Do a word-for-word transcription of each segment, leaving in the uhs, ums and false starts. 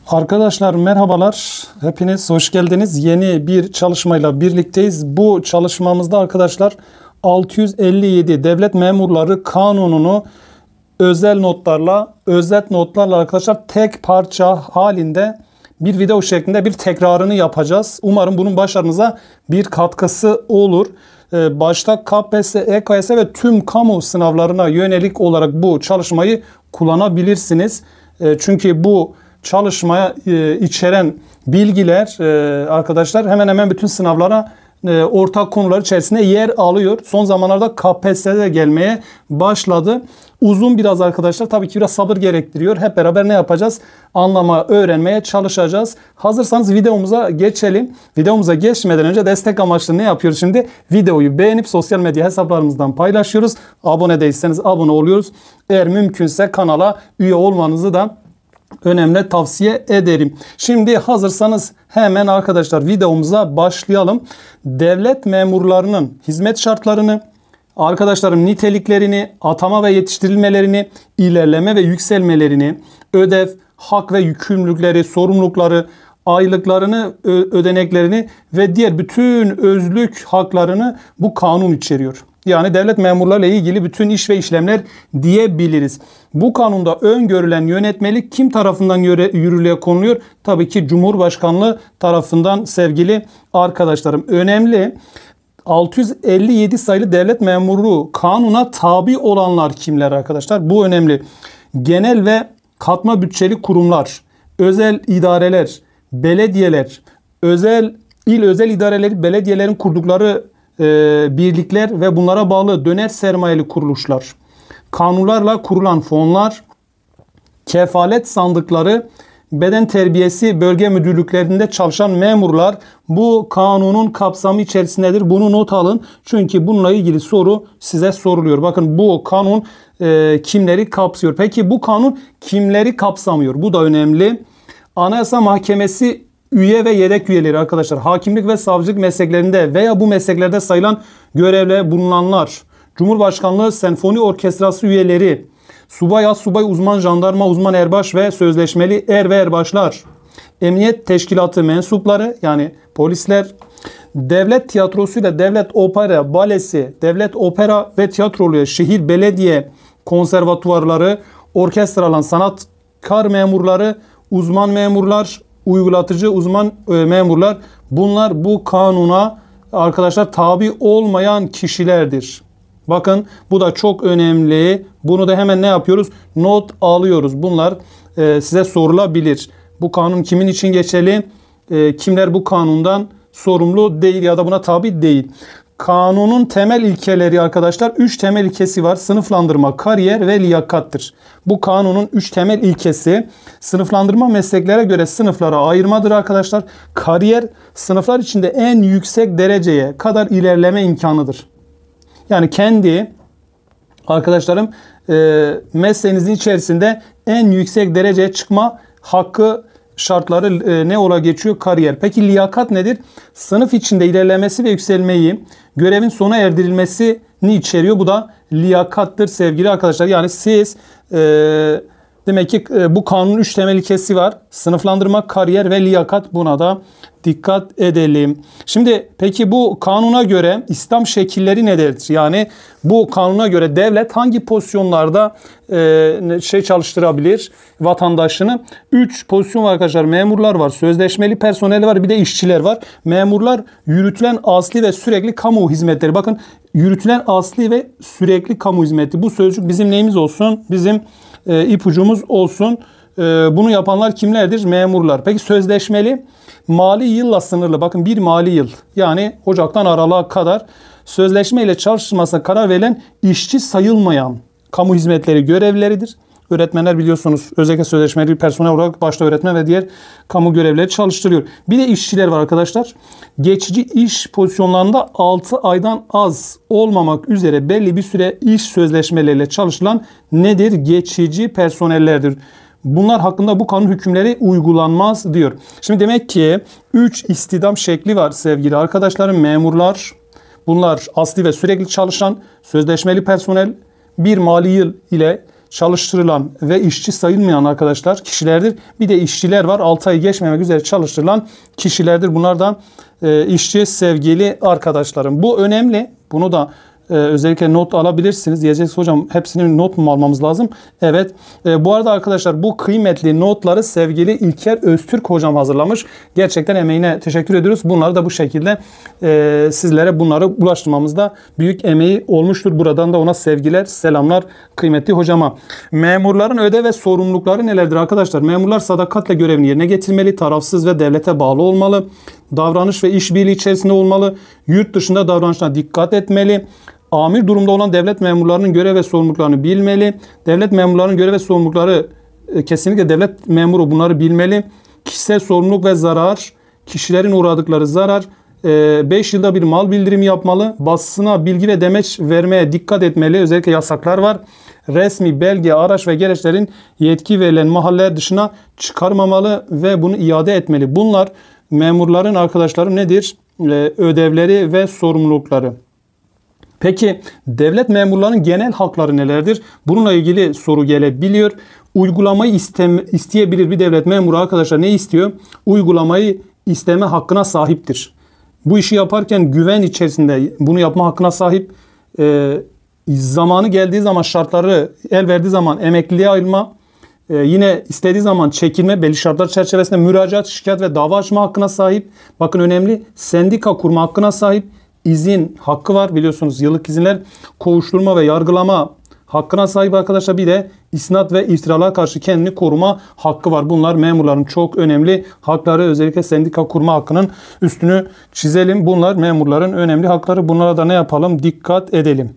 Arkadaşlar merhabalar. Hepiniz hoş geldiniz. Yeni bir çalışmayla birlikteyiz. Bu çalışmamızda arkadaşlar altı yüz elli yedi Devlet Memurları Kanunu'nu özel notlarla, özet notlarla arkadaşlar tek parça halinde bir video şeklinde bir tekrarını yapacağız. Umarım bunun başarınıza bir katkısı olur. Başta K P S S, E K S ve tüm kamu sınavlarına yönelik olarak bu çalışmayı kullanabilirsiniz. Çünkü bu çalışmaya içeren bilgiler arkadaşlar hemen hemen bütün sınavlara ortak konular içerisinde yer alıyor. Son zamanlarda K P S S'de de gelmeye başladı. Uzun biraz arkadaşlar, tabii ki biraz sabır gerektiriyor. Hep beraber ne yapacağız? Anlama, öğrenmeye çalışacağız. Hazırsanız videomuza geçelim. Videomuza geçmeden önce destek amaçlı ne yapıyoruz şimdi? Videoyu beğenip sosyal medya hesaplarımızdan paylaşıyoruz. Abone değilseniz abone oluyoruz. Eğer mümkünse kanala üye olmanızı da önemli tavsiye ederim. Şimdi hazırsanız hemen arkadaşlar videomuza başlayalım. Devlet memurlarının hizmet şartlarını, arkadaşlarım niteliklerini, atama ve yetiştirilmelerini, ilerleme ve yükselmelerini, ödev, hak ve yükümlülükleri, sorumlulukları, aylıklarını, ödeneklerini ve diğer bütün özlük haklarını bu kanun içeriyor. Yani devlet memurlarıyla ilgili bütün iş ve işlemler diyebiliriz. Bu kanunda öngörülen yönetmelik kim tarafından yürürlüğe konuluyor? Tabii ki Cumhurbaşkanlığı tarafından sevgili arkadaşlarım. Önemli. altı yüz elli yedi sayılı devlet memuru kanuna tabi olanlar kimler arkadaşlar? Bu önemli. Genel ve katma bütçeli kurumlar, özel idareler, belediyeler, özel il özel idareleri, belediyelerin kurdukları e, birlikler ve bunlara bağlı döner sermayeli kuruluşlar, kanunlarla kurulan fonlar, kefalet sandıkları, beden terbiyesi bölge müdürlüklerinde çalışan memurlar bu kanunun kapsamı içerisindedir. Bunu not alın. Çünkü bununla ilgili soru size soruluyor. Bakın bu kanun e, kimleri kapsıyor? Peki bu kanun kimleri kapsamıyor? Bu da önemli. Anayasa Mahkemesi üye ve yedek üyeleri arkadaşlar. Hakimlik ve savcılık mesleklerinde veya bu mesleklerde sayılan görevle bulunanlar. Cumhurbaşkanlığı Senfoni Orkestrası üyeleri. Subay, assubay, uzman jandarma, uzman erbaş ve sözleşmeli er ve erbaşlar, emniyet teşkilatı mensupları yani polisler, devlet tiyatrosuyla devlet opera, balesi, devlet opera ve tiyatrolu, şehir belediye konservatuvarları, orkestralan sanatkar memurları, uzman memurlar, uygulatıcı uzman memurlar, bunlar bu kanuna arkadaşlar tabi olmayan kişilerdir. Bakın bu da çok önemli. Bunu da hemen ne yapıyoruz? Not alıyoruz. Bunlar e, size sorulabilir. Bu kanun kimin için geçerli? E, kimler bu kanundan sorumlu değil ya da buna tabi değil? Kanunun temel ilkeleri arkadaşlar üç temel ilkesi var. Sınıflandırma, kariyer ve liyakattır. Bu kanunun üç temel ilkesi sınıflandırma mesleklere göre sınıflara ayırmadır arkadaşlar. Kariyer sınıflar içinde en yüksek dereceye kadar ilerleme imkanıdır. Yani kendi arkadaşlarım e, mesleğinizin içerisinde en yüksek dereceye çıkma hakkı şartları e, ne ola geçiyor? Kariyer. Peki liyakat nedir? Sınıf içinde ilerlemesi ve yükselmeyi, görevin sona erdirilmesini içeriyor. Bu da liyakattır sevgili arkadaşlar. Yani siz e, demek ki e, bu kanunun üç temel ilkesi var. Sınıflandırma, kariyer ve liyakat, buna da dikkat edelim. Şimdi peki bu kanuna göre İslam şekilleri nedir? Yani bu kanuna göre devlet hangi pozisyonlarda e, şey çalıştırabilir vatandaşını? üç pozisyon var arkadaşlar. Memurlar var, sözleşmeli personel var, bir de işçiler var. Memurlar yürütülen asli ve sürekli kamu hizmetleri. Bakın yürütülen asli ve sürekli kamu hizmeti. Bu sözcük bizim neyimiz olsun? Bizim e, ipucumuz olsun. E, bunu yapanlar kimlerdir? Memurlar. Peki sözleşmeli? Mali yılla sınırlı. Bakın bir mali yıl. Yani Ocak'tan Aralık'a kadar sözleşme ile çalışılmasına karar verilen işçi sayılmayan kamu hizmetleri görevlileridir. Öğretmenler biliyorsunuz özellikle sözleşmeli personel olarak başta öğretmen ve diğer kamu görevlileri çalıştırıyor. Bir de işçiler var arkadaşlar. Geçici iş pozisyonlarında altı aydan az olmamak üzere belli bir süre iş sözleşmeleriyle çalışılan nedir? Geçici personellerdir. Bunlar hakkında bu kanun hükümleri uygulanmaz diyor. Şimdi demek ki üç istihdam şekli var sevgili arkadaşlarım. Memurlar, bunlar asli ve sürekli çalışan sözleşmeli personel, bir mali yıl ile çalıştırılan ve işçi sayılmayan arkadaşlar kişilerdir. Bir de işçiler var. altı ay geçmemek üzere çalıştırılan kişilerdir. Bunlar da e, işçi sevgili arkadaşlarım. Bu önemli. Bunu da Ee, özellikle not alabilirsiniz. Diyeceksiniz hocam hepsini not mu almamız lazım? Evet. Ee, bu arada arkadaşlar bu kıymetli notları sevgili İlker Öztürk hocam hazırlamış. Gerçekten emeğine teşekkür ediyoruz. Bunları da bu şekilde e, sizlere bunları ulaştırmamızda büyük emeği olmuştur. Buradan da ona sevgiler, selamlar kıymetli hocama. Memurların ödev ve sorumlulukları nelerdir arkadaşlar? Memurlar sadakatle görevini yerine getirmeli, tarafsız ve devlete bağlı olmalı. Davranış ve işbirliği içerisinde olmalı. Yurt dışında davranışına dikkat etmeli. Amir durumda olan devlet memurlarının görev ve sorumluluklarını bilmeli. Devlet memurlarının görev ve sorumlulukları e, kesinlikle devlet memuru bunları bilmeli. Kişisel sorumluluk ve zarar, kişilerin uğradıkları zarar, beş yılda bir mal bildirimi yapmalı. Basına bilgi ve demeç vermeye dikkat etmeli. Özellikle yasaklar var. Resmi belge, araç ve gereçlerin yetki verilen mahalle dışına çıkarmamalı ve bunu iade etmeli. Bunlar memurların arkadaşlarım nedir? Ee, ödevleri ve sorumlulukları. Peki devlet memurlarının genel hakları nelerdir? Bununla ilgili soru gelebiliyor. Uygulamayı isteme, isteyebilir bir devlet memuru arkadaşlar ne istiyor? Uygulamayı isteme hakkına sahiptir. Bu işi yaparken güven içerisinde bunu yapma hakkına sahip. E, zamanı geldiği zaman şartları el verdiği zaman emekliliğe ayrılma. E, yine istediği zaman çekilme belli şartlar çerçevesinde müracaat, şikayet ve dava açma hakkına sahip. Bakın önemli sendika kurma hakkına sahip. İzin hakkı var biliyorsunuz yıllık izinler. Kovuşturma ve yargılama hakkına sahip arkadaşlar. Bir de isnat ve iftiralara karşı kendini koruma hakkı var. Bunlar memurların çok önemli hakları. Özellikle sendika kurma hakkının üstünü çizelim. Bunlar memurların önemli hakları. Bunlara da ne yapalım? Dikkat edelim.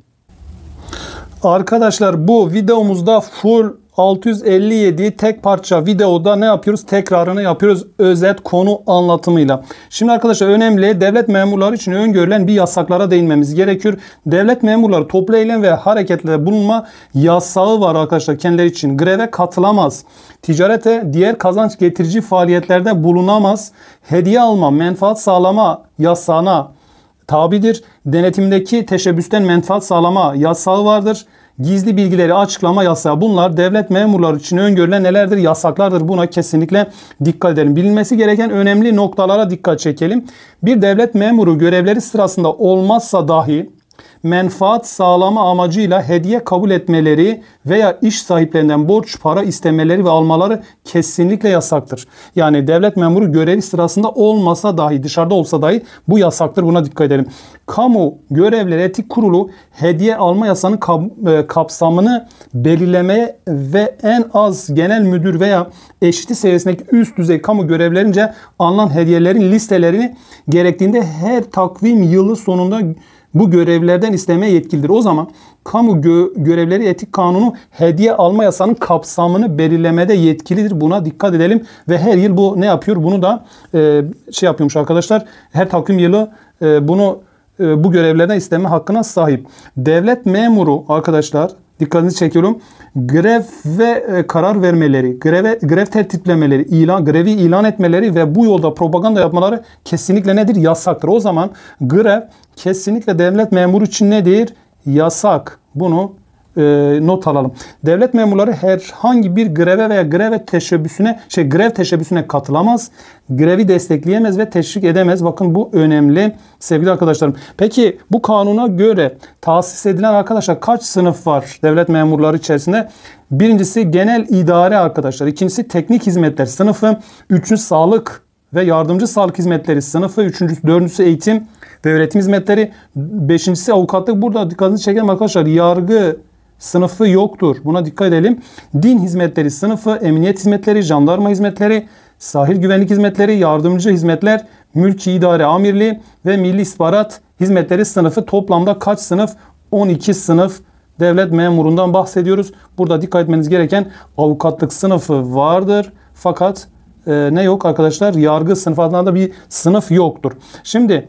Arkadaşlar bu videomuzda full altı yüz elli yedi tek parça videoda ne yapıyoruz? Tekrarını yapıyoruz özet konu anlatımıyla. Şimdi arkadaşlar önemli devlet memurları için öngörülen bir yasaklara değinmemiz gerekiyor. Devlet memurları toplu eylem ve hareketlerde bulunma yasağı var arkadaşlar kendileri için. Greve katılamaz. Ticarete diğer kazanç getirici faaliyetlerde bulunamaz. Hediye alma, menfaat sağlama yasağına tabidir. Denetimdeki teşebbüsten menfaat sağlama yasağı vardır. Gizli bilgileri açıklama yasağı. Bunlar devlet memurları için öngörülen nelerdir? Yasaklardır. Buna kesinlikle dikkat edelim. Bilinmesi gereken önemli noktalara dikkat çekelim. Bir devlet memuru görevleri sırasında olmazsa dahi menfaat sağlama amacıyla hediye kabul etmeleri veya iş sahiplerinden borç para istemeleri ve almaları kesinlikle yasaktır. Yani devlet memuru görevi sırasında olmasa dahi dışarıda olsa dahi bu yasaktır. Buna dikkat edelim. Kamu Görevleri Etik Kurulu hediye alma yasağının kapsamını belirlemeye ve en az genel müdür veya eşiti seviyesindeki üst düzey kamu görevlerince alınan hediyelerin listelerini gerektiğinde her takvim yılı sonunda bu görevlerden istemeye yetkilidir. O zaman Kamu Gö Görevleri Etik Kanunu hediye alma yasağının kapsamını belirlemede yetkilidir. Buna dikkat edelim ve her yıl bu ne yapıyor? Bunu da e, şey yapıyormuş arkadaşlar. Her takvim yılı e, bunu e, bu görevlerden isteme hakkına sahip. Devlet memuru arkadaşlar dikkatinizi çekiyorum. Grev ve e, karar vermeleri, greve, grev tertiplemeleri, ilan, grevi ilan etmeleri ve bu yolda propaganda yapmaları kesinlikle nedir? Yasaktır. O zaman grev kesinlikle devlet memuru için nedir? Yasak. Bunu e, not alalım. Devlet memurları herhangi bir greve veya greve teşebbüsüne, şey grev teşebbüsüne katılamaz. Grevi destekleyemez ve teşvik edemez. Bakın bu önemli sevgili arkadaşlarım. Peki bu kanuna göre tahsis edilen arkadaşlar kaç sınıf var devlet memurları içerisinde? Birincisi genel idare arkadaşlar. İkincisi teknik hizmetler sınıfı. Üçüncüsü sağlık ve yardımcı sağlık hizmetleri sınıfı. Üçüncüsü, dördüncüsü eğitim ve öğretim hizmetleri. Beşincisi avukatlık. Burada dikkatinizi çekelim arkadaşlar. Yargı sınıfı yoktur. Buna dikkat edelim. Din hizmetleri sınıfı, emniyet hizmetleri, jandarma hizmetleri, sahil güvenlik hizmetleri, yardımcı hizmetler, mülki idare amirliği ve milli istihbarat hizmetleri sınıfı. Toplamda kaç sınıf? on iki sınıf devlet memurundan bahsediyoruz. Burada dikkat etmeniz gereken avukatlık sınıfı vardır. Fakat e, ne yok arkadaşlar? Yargı sınıfı adına da bir sınıf yoktur. Şimdi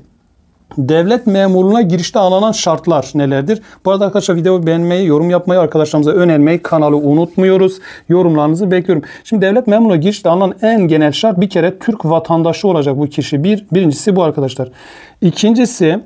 devlet memurluğuna girişte alınan şartlar nelerdir? Bu arada arkadaşlar videoyu beğenmeyi, yorum yapmayı, arkadaşlarımıza önermeyi, kanalı unutmuyoruz. Yorumlarınızı bekliyorum. Şimdi devlet memurluğuna girişte alınan en genel şart bir kere Türk vatandaşı olacak bu kişi. Bir, birincisi bu arkadaşlar. İkincisi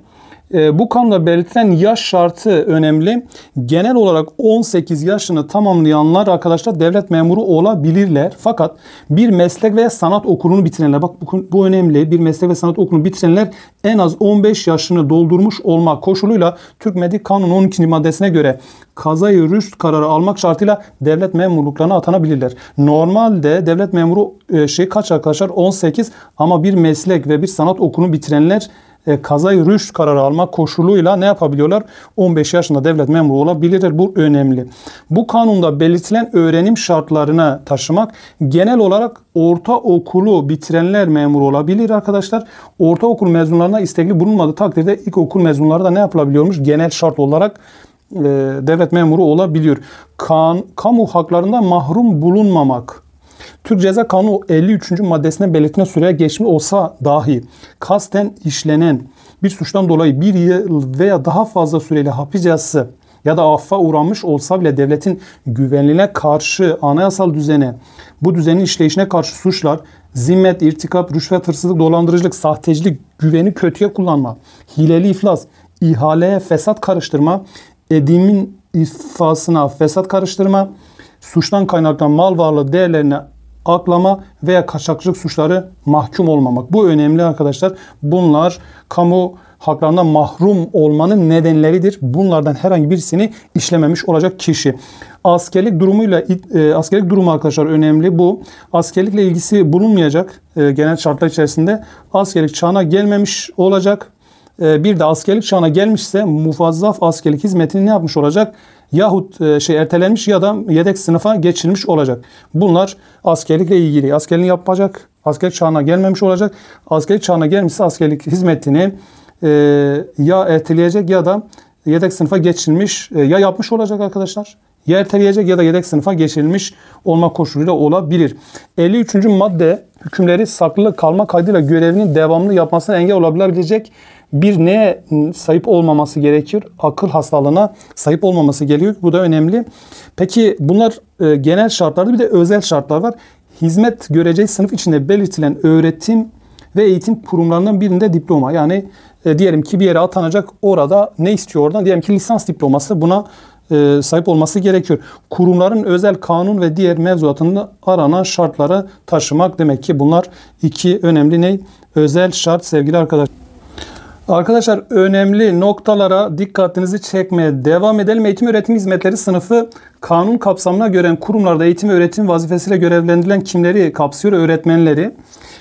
E, bu kanunda belirtilen yaş şartı önemli. Genel olarak on sekiz yaşını tamamlayanlar arkadaşlar devlet memuru olabilirler. Fakat bir meslek veya sanat okulunu bitirenler, bak bu, bu önemli, bir meslek ve sanat okulunu bitirenler en az on beş yaşını doldurmuş olmak koşuluyla Türk Medeni Kanunu on ikinci maddesine göre kazayı rüşt kararı almak şartıyla devlet memurluklarına atanabilirler. Normalde devlet memuru e, şey kaç arkadaşlar? on sekiz, ama bir meslek ve bir sanat okulunu bitirenler E, kazayı rüşt kararı almak koşuluyla ne yapabiliyorlar? on beş yaşında devlet memuru olabilirler. Bu önemli. Bu kanunda belirtilen öğrenim şartlarına taşımak, genel olarak ortaokulu bitirenler memur olabilir arkadaşlar. Ortaokul mezunlarına istekli bulunmadığı takdirde ilkokul mezunları da ne yapılabiliyormuş? Genel şart olarak e, devlet memuru olabiliyor. Kan, kamu haklarından mahrum bulunmamak. Türk Ceza Kanunu elli üçüncü maddesine belirtilen süreye geçmiş olsa dahi kasten işlenen bir suçtan dolayı bir yıl veya daha fazla süreli hapis cezası ya da affa uğramış olsa bile devletin güvenliğine karşı, anayasal düzene, bu düzenin işleyişine karşı suçlar, zimmet, irtikap, rüşvet, hırsızlık, dolandırıcılık, sahtecilik, güveni kötüye kullanma, hileli iflas, ihaleye fesat karıştırma, edimin ifasına fesat karıştırma, suçtan kaynaklanan mal varlığı değerlerine aklama veya kaçakçılık suçları mahkum olmamak. Bu önemli arkadaşlar. Bunlar kamu haklarından mahrum olmanın nedenleridir. Bunlardan herhangi birisini işlememiş olacak kişi. Askerlik durumuyla e, askerlik durumu arkadaşlar önemli. Bu askerlikle ilgisi bulunmayacak e, genel şartlar içerisinde. Askerlik çağına gelmemiş olacak. E, bir de askerlik çağına gelmişse mufazzaf askerlik hizmetini ne yapmış olacak? Yahut e, şey ertelenmiş ya da yedek sınıfa geçilmiş olacak. Bunlar askerlikle ilgili. Askerliğini yapacak. Askerlik çağına gelmemiş olacak. Askerlik çağına gelmişse askerlik hizmetini e, ya erteleyecek ya da yedek sınıfa geçilmiş e, ya yapmış olacak arkadaşlar. Ya erteleyecek ya da yedek sınıfa geçirilmiş olma koşuluyla olabilir. elli üçüncü madde hükümleri saklı kalma kaydıyla görevini devamlı yapmasına engel olabilecek bir neye sahip olmaması gerekiyor? Akıl hastalığına sahip olmaması gerekiyor. Bu da önemli. Peki bunlar e, genel şartlarda, bir de özel şartlar var. Hizmet göreceği sınıf içinde belirtilen öğretim ve eğitim kurumlarından birinde diploma. Yani e, diyelim ki bir yere atanacak, orada ne istiyor oradan? Diyelim ki lisans diploması, buna e, sahip olması gerekiyor. Kurumların özel kanun ve diğer mevzuatında aranan şartları taşımak. Demek ki bunlar iki önemli ne? Özel şart sevgili arkadaşlar. Arkadaşlar önemli noktalara dikkatinizi çekmeye devam edelim. Eğitim öğretim hizmetleri sınıfı kanun kapsamına gören kurumlarda eğitim öğretim vazifesiyle görevlendirilen kimleri kapsıyor? Öğretmenleri,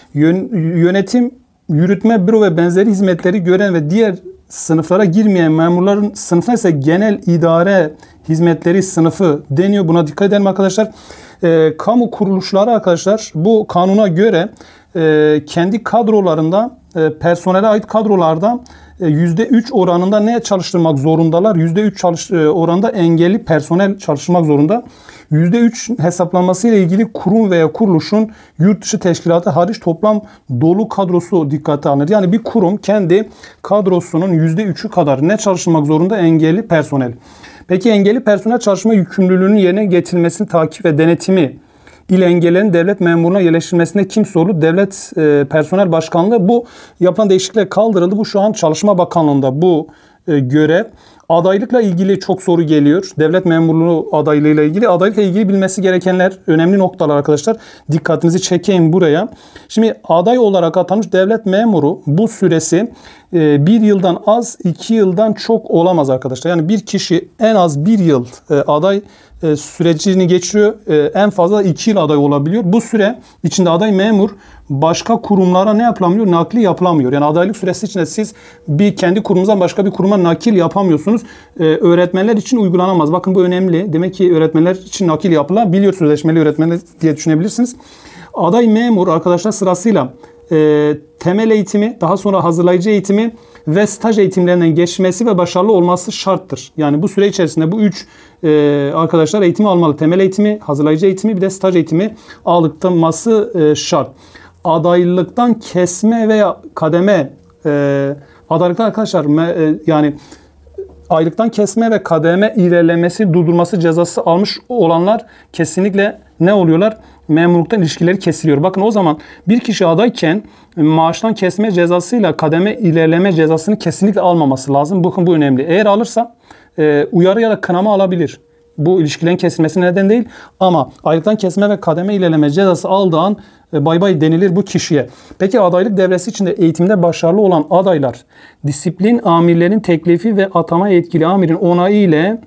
yönetim, yürütme, büro ve benzeri hizmetleri gören ve diğer sınıflara girmeyen memurların sınıfına ise genel idare hizmetleri sınıfı deniyor. Buna dikkat edelim arkadaşlar. E, kamu kuruluşları arkadaşlar bu kanuna göre e, kendi kadrolarında e, personele ait kadrolarda e, yüzde üç oranında ne çalıştırmak zorundalar? yüzde üç çalış, e, oranında engelli personel çalıştırmak zorunda. yüzde üç hesaplanması ile ilgili kurum veya kuruluşun yurt dışı teşkilatı hariç toplam dolu kadrosu dikkate alınır. Yani bir kurum kendi kadrosunun yüzde üçü kadar ne çalıştırmak zorunda? Engelli personel. Peki engelli personel çalışma yükümlülüğünün yerine getirilmesini takip ve denetimi ile engellerin devlet memuruna yerleştirilmesine kim sorumlu? Devlet e, Personel Başkanlığı. Bu yapılan değişiklikle kaldırıldı. Bu şu an Çalışma Bakanlığı'nda bu e, görev. Adaylıkla ilgili çok soru geliyor. Devlet memurluğu adaylığıyla ilgili. Adaylıkla ilgili bilmesi gerekenler önemli noktalar arkadaşlar. Dikkatinizi çekeyim buraya. Şimdi aday olarak atanmış devlet memuru bu süresi e, bir yıldan az, iki yıldan çok olamaz arkadaşlar. Yani bir kişi en az bir yıl e, aday e, sürecini geçiriyor. E, en fazla iki yıl aday olabiliyor. Bu süre içinde aday memur başka kurumlara ne yapılamıyor? Nakli yapılamıyor. Yani adaylık süresi içinde siz bir kendi kurumunuzdan başka bir kuruma nakil yapamıyorsunuz. Ee, öğretmenler için uygulanamaz. Bakın bu önemli. Demek ki öğretmenler için nakil yapılabiliyor. Sözleşmeli öğretmenler diye düşünebilirsiniz. Aday memur arkadaşlar sırasıyla e, temel eğitimi, daha sonra hazırlayıcı eğitimi ve staj eğitimlerinden geçmesi ve başarılı olması şarttır. Yani bu süre içerisinde bu üç e, arkadaşlar eğitimi almalı. Temel eğitimi, hazırlayıcı eğitimi bir de staj eğitimi alınması e, şart. Adaylıktan kesme veya kademe e, adaylıktan arkadaşlar me, e, yani aylıktan kesme ve kademe ilerlemesi, durdurması cezası almış olanlar kesinlikle ne oluyorlar? memurluktan ilişkileri kesiliyor. Bakın o zaman bir kişi adayken maaştan kesme cezasıyla kademe ilerleme cezasını kesinlikle almaması lazım. Bakın bu önemli. Eğer alırsa e, uyarı ya da kınama alabilir. Bu ilişkilerin kesilmesi neden değil. Ama aylıktan kesme ve kademe ilerleme cezası aldığı an e, bay bay denilir bu kişiye. Peki adaylık devresi içinde eğitimde başarılı olan adaylar disiplin amirlerin teklifi ve atama yetkili amirin onayı ile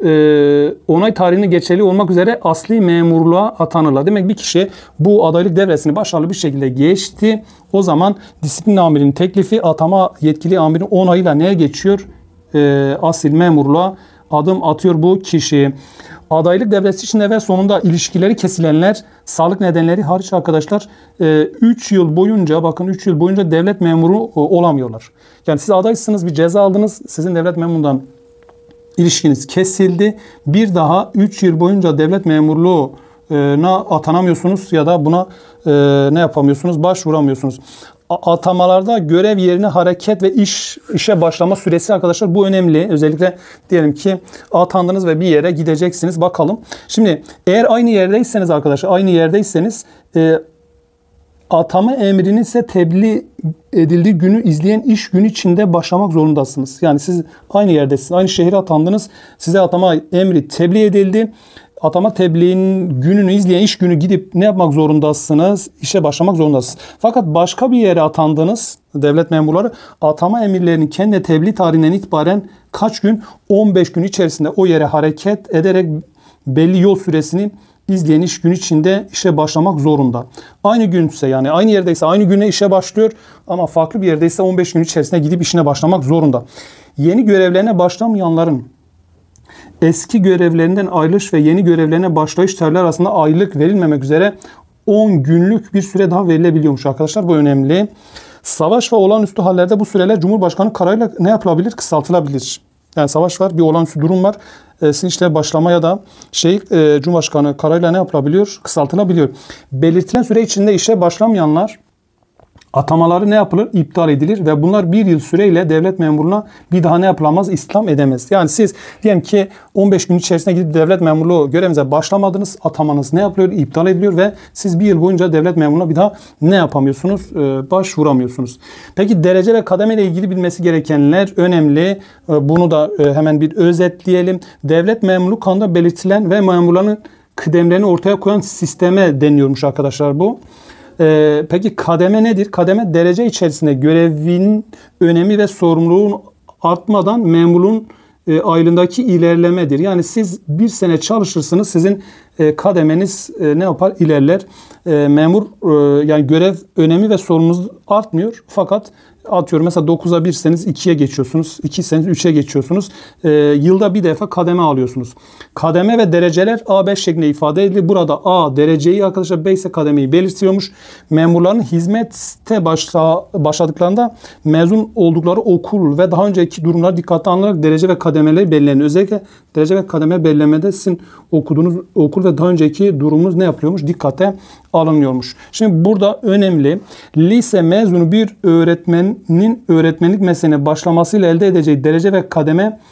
e, onay tarihini geçerli olmak üzere asli memurluğa atanırlar. Demek bir kişi bu adaylık devresini başarılı bir şekilde geçti. O zaman disiplin amirinin teklifi atama yetkili amirin onayıyla neye geçiyor? E, asil memurluğa adım atıyor bu kişi. Adaylık devresi içinde ve sonunda ilişkileri kesilenler sağlık nedenleri hariç arkadaşlar üç yıl boyunca bakın üç yıl boyunca devlet memuru olamıyorlar. Yani siz adaysınız, bir ceza aldınız, sizin devlet memurundan ilişkiniz kesildi. Bir daha üç yıl boyunca devlet memurluğuna atanamıyorsunuz ya da buna ne yapamıyorsunuz? Başvuramıyorsunuz. Atamalarda görev yerine hareket ve iş işe başlama süresi arkadaşlar bu önemli. Özellikle diyelim ki atandınız ve bir yere gideceksiniz. Bakalım. Şimdi eğer aynı yerdeyseniz arkadaşlar aynı yerdeyseniz e, atama emrinin ise tebliğ edildiği günü izleyen iş günü içinde başlamak zorundasınız. Yani siz aynı yerdesiniz. Aynı şehre atandınız. Size atama emri tebliğ edildi. Atama tebliğinin gününü izleyen iş günü gidip ne yapmak zorundasınız? İşe başlamak zorundasınız. Fakat başka bir yere atandınız devlet memurları atama emirlerinin kendi tebliğ tarihinden itibaren kaç gün? on beş gün içerisinde o yere hareket ederek belli yol süresini izleyen iş gün içinde işe başlamak zorunda. Aynı günse yani aynı yerdeyse aynı güne işe başlıyor ama farklı bir yerdeyse on beş gün içerisinde gidip işine başlamak zorunda. Yeni görevlerine başlamayanların eski görevlerinden ayrılış ve yeni görevlerine başlayış tarihleri arasında aylık verilmemek üzere on günlük bir süre daha verilebiliyormuş arkadaşlar. Bu önemli. Savaş ve olağanüstü hallerde bu süreler Cumhurbaşkanı kararıyla ne yapılabilir? Kısaltılabilir. Yani savaş var, bir olağanüstü durum var. E, sizin işte başlama ya da şey e, Cumhurbaşkanı kararıyla ne yapılabiliyor? Kısaltılabiliyor. Belirtilen süre içinde işe başlamayanlar atamaları ne yapılır? İptal edilir ve bunlar bir yıl süreyle devlet memuruna bir daha ne yapılamaz? İslam edemez. Yani siz diyelim ki on beş gün içerisinde gidip devlet memurluğu görevinize başlamadınız. Atamanız ne yapılıyor? İptal ediliyor ve siz bir yıl boyunca devlet memuruna bir daha ne yapamıyorsunuz? Ee, başvuramıyorsunuz. Peki derece ve kademe ile ilgili bilmesi gerekenler önemli. Ee, bunu da e, hemen bir özetleyelim. Devlet memurluğu kanunda belirtilen ve memurların kıdemlerini ortaya koyan sisteme deniyormuş arkadaşlar bu. Ee, peki kademe nedir? Kademe derece içerisinde görevin önemi ve sorumluluğun artmadan memurluğun e, aylığındaki ilerlemedir. Yani siz bir sene çalışırsınız, sizin e, kademeniz e, ne yapar? İlerler. E, memur e, yani görev önemi ve sorumluluğunuz artmıyor. Fakat atıyorum mesela dokuza birseniz ikiye geçiyorsunuz. ikiyseniz üçe geçiyorsunuz. E, yılda bir defa kademe alıyorsunuz. Kademe ve dereceler A beş şeklinde ifade edilir. Burada A dereceyi arkadaşlar B ise kademeyi belirtiyormuş. Memurların hizmete başla, başladıklarında mezun oldukları okul ve daha önceki durumlar dikkate alınarak derece ve kademeleri belirlenir. Özellikle derece ve kademe belirlemede sizin okuduğunuz okul ve daha önceki durumunuz ne yapıyormuş? Dikkate alınıyormuş. Şimdi burada önemli. Lise mezunu bir öğretmenin öğretmenlik mesleğine başlamasıyla elde edeceği derece ve kademe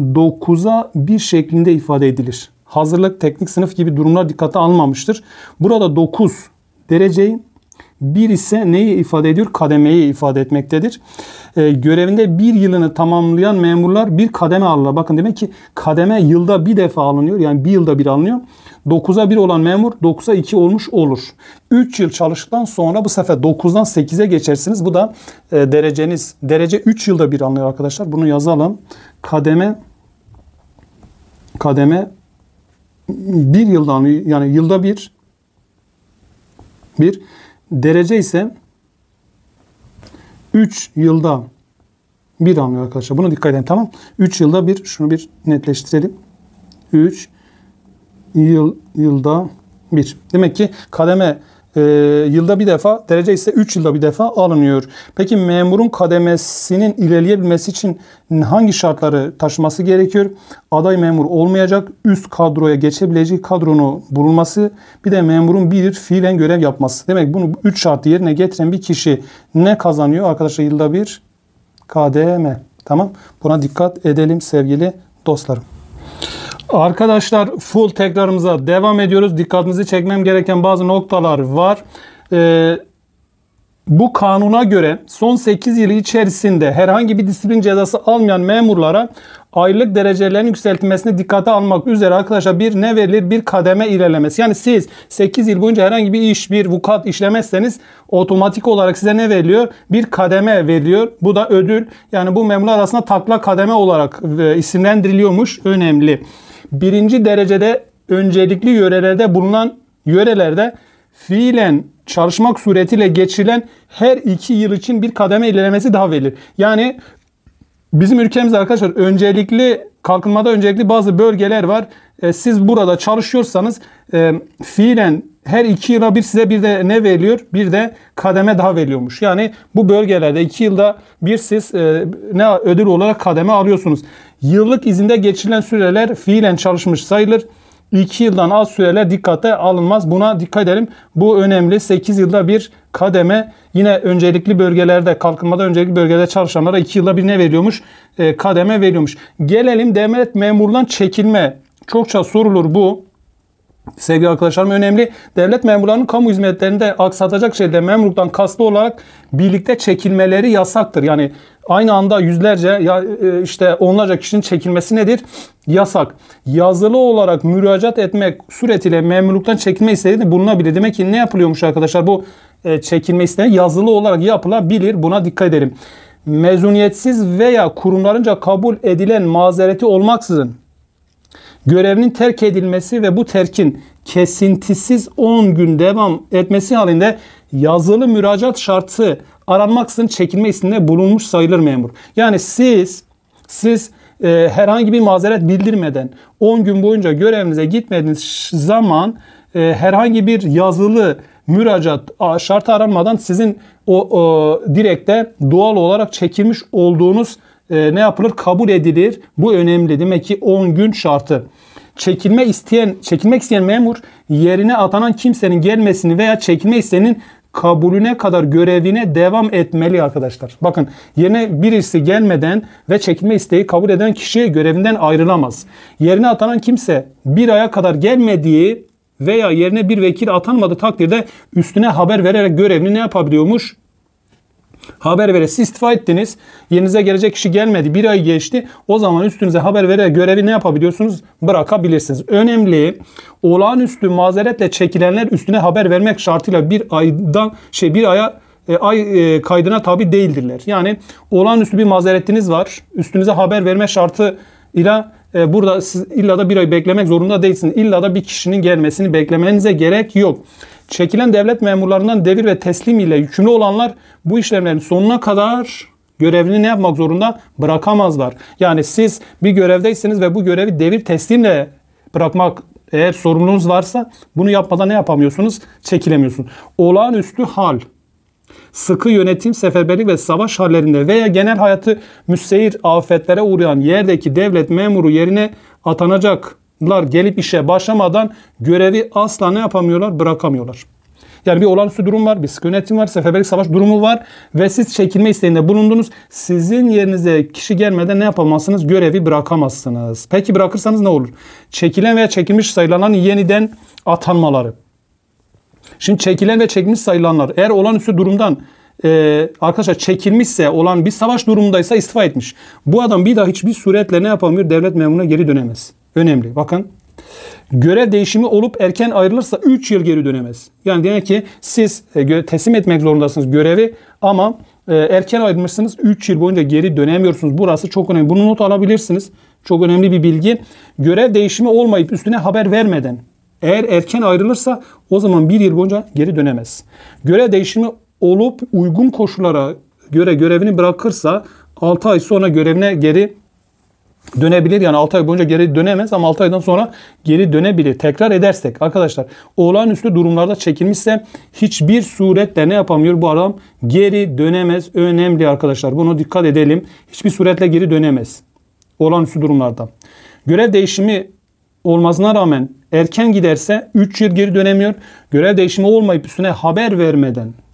dokuza bir şeklinde ifade edilir. Hazırlık, teknik sınıf gibi durumlar dikkate alınmamıştır. Burada dokuz dereceyi, bir ise neyi ifade ediyor? Kademeyi ifade etmektedir. Ee, görevinde bir yılını tamamlayan memurlar bir kademe alırlar. Bakın demek ki kademe yılda bir defa alınıyor. Yani bir yılda bir alınıyor. dokuza bir olan memur dokuza iki olmuş olur. üç yıl çalıştıktan sonra bu sefer dokuzdan sekize geçersiniz. Bu da e, dereceniz. Derece üç yılda bir alınıyor arkadaşlar. Bunu yazalım. Kademe kademe bir yılda alınıyor. Yani yılda bir bir derece ise üç yılda bir alınıyor arkadaşlar. Buna dikkat edin, tamam. üç yılda bir, şunu bir netleştirelim. üç yıl yılda bir. Demek ki kademe e, yılda bir defa, derece ise üç yılda bir defa alınıyor. Peki memurun kademesinin ilerleyebilmesi için hangi şartları taşıması gerekiyor? Aday memur olmayacak, üst kadroya geçebileceği kadronun bulunması, bir de memurun bir yıl fiilen görev yapması. Demek bunu üç şartı yerine getiren bir kişi ne kazanıyor? Arkadaşlar yılda bir kademe. Tamam. Buna dikkat edelim sevgili dostlarım. Arkadaşlar full tekrarımıza devam ediyoruz. Dikkatinizi çekmem gereken bazı noktalar var. Ee, bu kanuna göre son sekiz yıl içerisinde herhangi bir disiplin cezası almayan memurlara aylık derecelerin yükseltilmesine dikkate almak üzere arkadaşlar bir ne verilir? Bir kademe ilerlemesi. Yani siz sekiz yıl boyunca herhangi bir iş, bir vukuat işlemezseniz otomatik olarak size ne veriliyor? Bir kademe veriliyor. Bu da ödül. Yani bu memurlar arasında takla kademe olarak isimlendiriliyormuş. Önemli. Birinci derecede öncelikli yörelerde bulunan yörelerde fiilen çalışmak suretiyle geçirilen her iki yıl için bir kademe ilerlemesi daha verilir. Yani bizim ülkemizde arkadaşlar öncelikli kalkınmada öncelikli bazı bölgeler var. E, siz burada çalışıyorsanız e, fiilen her iki yıla bir size bir de ne veriliyor? Bir de kademe daha veriliyormuş. Yani bu bölgelerde iki yılda bir siz e, ne ödül olarak kademe alıyorsunuz. Yıllık izinde geçirilen süreler fiilen çalışmış sayılır. iki yıldan az süreler dikkate alınmaz. Buna dikkat edelim. Bu önemli. sekiz yılda bir kademe. Yine öncelikli bölgelerde, kalkınmada öncelikli bölgelerde çalışanlara iki yılda bir ne veriyormuş? E, kademe veriyormuş. Gelelim devlet memurundan çekilme. Çokça sorulur bu. Sevgili arkadaşlarım önemli. Devlet memurlarının kamu hizmetlerinde aksatacak şekilde memurluktan kastı olarak birlikte çekilmeleri yasaktır. Yani aynı anda yüzlerce ya işte onlarca kişinin çekilmesi nedir? Yasak. Yazılı olarak müracaat etmek suretiyle memurluktan çekilme isteği de bulunabilir. Demek ki ne yapılıyormuş arkadaşlar? Bu e, çekilme isteği yazılı olarak yapılabilir. Buna dikkat edelim. Mezuniyetsiz veya kurumlarınca kabul edilen mazereti olmaksızın görevinin terk edilmesi ve bu terkin kesintisiz on gün devam etmesi halinde yazılı müracaat şartı aranmaksızın çekilme isteğinde bulunmuş sayılır memur. Yani siz siz e, herhangi bir mazeret bildirmeden on gün boyunca görevinize gitmediğiniz zaman e, herhangi bir yazılı müracaat şartı aranmadan sizin o, o direkte doğal olarak çekilmiş olduğunuz e, ne yapılır? Kabul edilir. Bu önemli. Demek ki on gün şartı. Çekilme isteyen, çekilmek isteyen memur yerine atanan kimsenin gelmesini veya çekilme isteğinin kabulüne kadar görevine devam etmeli arkadaşlar. Bakın yerine birisi gelmeden ve çekilme isteği kabul eden kişi görevinden ayrılamaz. Yerine atanan kimse bir aya kadar gelmediği veya yerine bir vekil atanmadığı takdirde üstüne haber vererek görevini ne yapabiliyormuş? Haber vererek siz istifa ettiniz. Yerinize gelecek kişi gelmedi. Bir ay geçti. O zaman üstünüze haber vererek görevi ne yapabiliyorsunuz? Bırakabilirsiniz. Önemli. Olağanüstü mazeretle çekilenler üstüne haber vermek şartıyla bir aydan şey bir aya e, ay e, kaydına tabi değildirler. Yani olağanüstü bir mazeretiniz var. Üstünüze haber verme şartıyla e, burada siz illa da bir ay beklemek zorunda değilsiniz. İlla da bir kişinin gelmesini beklemenize gerek yok. Çekilen devlet memurlarından devir ve teslim ile yükümlü olanlar bu işlemlerin sonuna kadar görevini ne yapmak zorunda? Bırakamazlar. Yani siz bir görevdeyseniz ve bu görevi devir teslimle bırakmak eğer sorumluluğunuz varsa bunu yapmadan ne yapamıyorsunuz? Çekilemiyorsunuz. Olağanüstü hal, sıkı yönetim, seferberlik ve savaş hallerinde veya genel hayatı müstehir afetlere uğrayan yerdeki devlet memuru yerine atanacaklar gelip işe başlamadan görevi asla ne yapamıyorlar? Bırakamıyorlar. Yani bir olağanüstü durum var, bir sıkı yönetim var, seferberlik savaş durumu var ve siz çekilme isteğinde bulundunuz. Sizin yerinize kişi gelmeden ne yapamazsınız? Görevi bırakamazsınız. Peki bırakırsanız ne olur? Çekilen veya çekilmiş sayılanların yeniden atanmaları. Şimdi çekilen ve çekilmiş sayılanlar eğer olağanüstü durumdan e, arkadaşlar çekilmişse olan bir savaş durumundaysa istifa etmiş. Bu adam bir daha hiçbir suretle ne yapamıyor? Devlet memuruna geri dönemez. Önemli. Bakın. Görev değişimi olup erken ayrılırsa üç yıl geri dönemez. Yani demek ki siz e, teslim etmek zorundasınız görevi ama e, erken ayrılmışsınız üç yıl boyunca geri dönemiyorsunuz. Burası çok önemli. Bunu not alabilirsiniz. Çok önemli bir bilgi. Görev değişimi olmayıp üstüne haber vermeden eğer erken ayrılırsa o zaman bir yıl boyunca geri dönemez. Görev değişimi olup uygun koşullara göre görevini bırakırsa altı ay sonra görevine geri dönebilir. Yani altı ay boyunca geri dönemez ama altı aydan sonra geri dönebilir. Tekrar edersek arkadaşlar olağanüstü durumlarda çekilmişse hiçbir suretle ne yapamıyor bu adam? Geri dönemez. Önemli arkadaşlar. Bunu dikkat edelim. Hiçbir suretle geri dönemez. Olağanüstü durumlarda. Görev değişimi olmasına rağmen erken giderse üç yıl geri dönemiyor. Görev değişimi olmayıp üstüne haber vermeden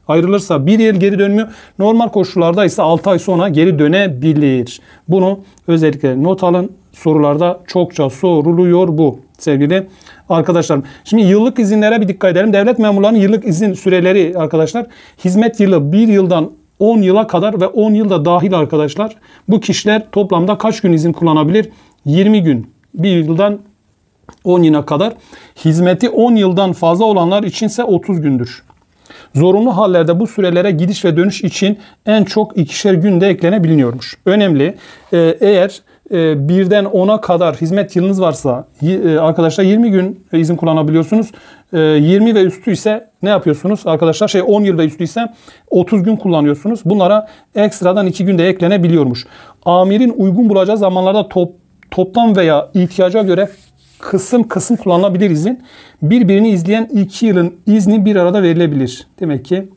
ayrılırsa bir yıl geri dönmüyor. Normal koşullarda ise altı ay sonra geri dönebilir. Bunu özellikle not alın. Sorularda çokça soruluyor bu sevgili arkadaşlarım. Şimdi yıllık izinlere bir dikkat edelim. Devlet memurlarının yıllık izin süreleri arkadaşlar, hizmet yılı bir yıldan on yıla kadar ve on yılda dahil arkadaşlar. Bu kişiler toplamda kaç gün izin kullanabilir? yirmi gün. Bir yıldan on yıla kadar. Hizmeti on yıldan fazla olanlar içinse otuz gündür. Zorunlu hallerde bu sürelere gidiş ve dönüş için en çok ikişer günde eklenebiliyormuş. Önemli. Ee, eğer e, birden ona kadar hizmet yılınız varsa e, arkadaşlar yirmi gün izin kullanabiliyorsunuz. E, yirmi ve üstü ise ne yapıyorsunuz? Arkadaşlar şey on yıl ve üstü ise otuz gün kullanıyorsunuz. Bunlara ekstradan iki günde eklenebiliyormuş. Amirin uygun bulacağı zamanlarda top, toplam veya ihtiyaca göre kısım kısım kullanılabilir izin. Birbirini izleyen iki yılın izni bir arada verilebilir. Demek ki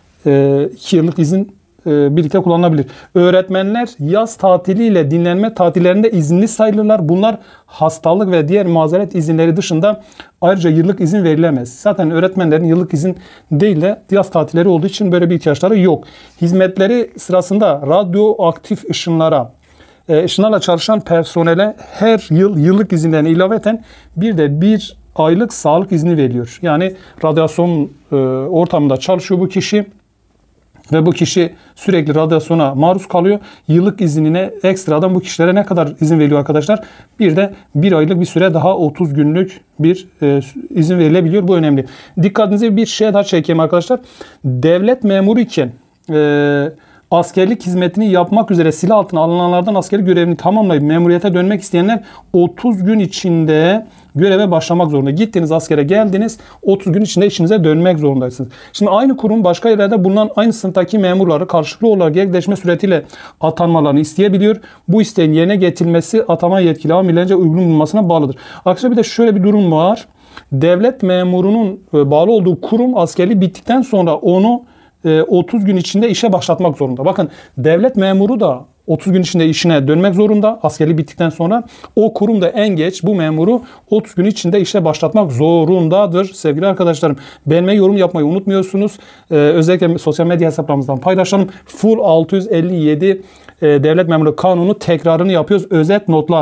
iki yıllık izin birlikte kullanılabilir. Öğretmenler yaz tatiliyle dinlenme tatillerinde izinli sayılırlar. Bunlar hastalık ve diğer mazeret izinleri dışında ayrıca yıllık izin verilemez. Zaten öğretmenlerin yıllık izin değil de yaz tatilleri olduğu için böyle bir ihtiyaçları yok. Hizmetleri sırasında radyoaktif ışınlara, ışınlarla çalışan personele her yıl yıllık izinlerine ilaveten bir de bir aylık sağlık izni veriliyor. Yani radyasyon e, ortamında çalışıyor bu kişi ve bu kişi sürekli radyasyona maruz kalıyor. Yıllık iznine ekstradan bu kişilere ne kadar izin veriliyor arkadaşlar? Bir de bir aylık bir süre daha otuz günlük bir e, izin verilebiliyor. Bu önemli. Dikkatinizi bir şeye daha çekeyim arkadaşlar. Devlet memuru iken e, askerlik hizmetini yapmak üzere silah altına alınanlardan askerlik görevini tamamlayıp memuriyete dönmek isteyenler otuz gün içinde göreve başlamak zorunda. Gittiniz askere geldiniz, otuz gün içinde işinize dönmek zorundaysınız. Şimdi aynı kurum başka yerlerde bulunan aynı sınıftaki memurları karşılıklı olarak gerekleşme suretiyle atanmalarını isteyebiliyor. Bu isteğin yerine getirilmesi atama yetkili amirlerince uygun bulunmasına bağlıdır. Arkadaşlar bir de şöyle bir durum var. Devlet memurunun bağlı olduğu kurum askerliği bittikten sonra onu otuz gün içinde işe başlatmak zorunda. Bakın devlet memuru da otuz gün içinde işine dönmek zorunda. Askerliği bittikten sonra o kurum da en geç bu memuru otuz gün içinde işe başlatmak zorundadır. Sevgili arkadaşlarım, beğenmeyi, yorum yapmayı unutmuyorsunuz. Ee, özellikle sosyal medya hesaplarımızdan paylaşalım. Full altı yüz elli yedi e, Devlet Memuru Kanunu tekrarını yapıyoruz. Özet notlar.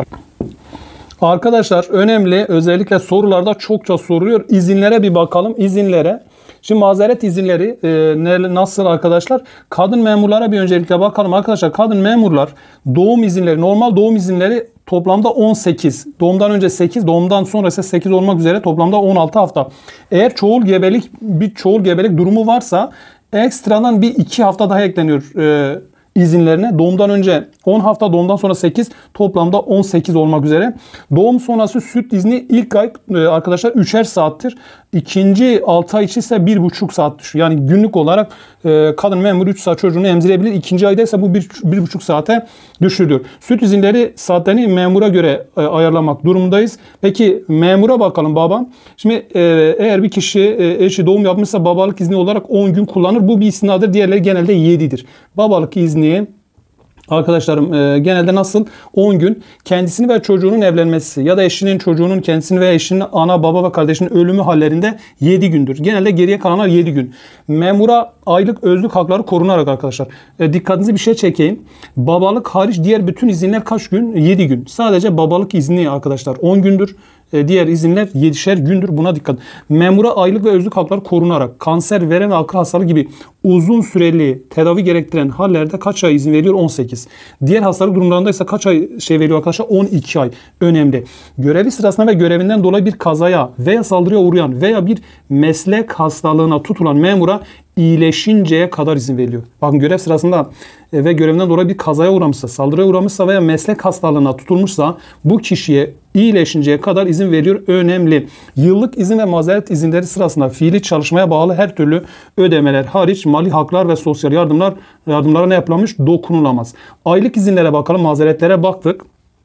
Arkadaşlar önemli, özellikle sorularda çokça soruluyor. İzinlere bir bakalım. İzinlere. Şimdi mazeret izinleri e, nasıl arkadaşlar? Kadın memurlara bir öncelikle bakalım. Arkadaşlar kadın memurlar doğum izinleri, normal doğum izinleri toplamda on sekiz. Doğumdan önce sekiz, doğumdan sonra ise sekiz olmak üzere toplamda on altı hafta. Eğer çoğul gebelik, bir çoğul gebelik durumu varsa ekstradan bir iki hafta daha ekleniyor e, izinlerine. Doğumdan önce on hafta, doğumdan sonra sekiz, toplamda on sekiz olmak üzere. Doğum sonrası süt izni ilk ay arkadaşlar üçer saattir. İkinci altı ay için ise bir buçuk saat düşüyor. Yani günlük olarak e, kadın memur üç saat çocuğunu emzirebilir. İkinci ayda ise bu bir, bir buçuk saate düşürülüyor. Süt izinleri saatlerini memura göre e, ayarlamak durumundayız. Peki memura bakalım babam. Şimdi e, eğer bir kişi e, eşi doğum yapmışsa babalık izni olarak on gün kullanır. Bu bir istisnadır. Diğerleri genelde yedidir. Babalık izni arkadaşlarım e, genelde nasıl? on gün kendisini ve çocuğunun evlenmesi ya da eşinin, çocuğunun, kendisini veya eşinin, ana, baba ve kardeşinin ölümü hallerinde yedi gündür. Genelde geriye kalanlar yedi gün. Memura aylık özlük hakları korunarak arkadaşlar. E, dikkatinizi bir şey çekeyim. Babalık hariç diğer bütün izinler kaç gün? yedi gün. Sadece babalık izni arkadaşlar on gündür. E, diğer izinler yedişer gündür. Buna dikkat. Memura aylık ve özlük hakları korunarak kanser, verem ve akıl hastalığı gibi uzun süreli tedavi gerektiren hallerde kaç ay izin veriyor? on sekiz. Diğer hastalık durumlarında ise kaç ay şey veriyor arkadaşlar? on iki ay. Önemli. Görevi sırasında ve görevinden dolayı bir kazaya veya saldırıya uğrayan veya bir meslek hastalığına tutulan memura iyileşinceye kadar izin veriliyor. Bakın görev sırasında ve görevinden dolayı bir kazaya uğramışsa, saldırıya uğramışsa veya meslek hastalığına tutulmuşsa bu kişiye iyileşinceye kadar izin veriyor. Önemli. Yıllık izin ve mazeret izinleri sırasında fiili çalışmaya bağlı her türlü ödemeler hariç mali haklar ve sosyal yardımlar yardımlara ne yapılamış? Dokunulamaz. Aylık izinlere bakalım. Mazeretlere baktık.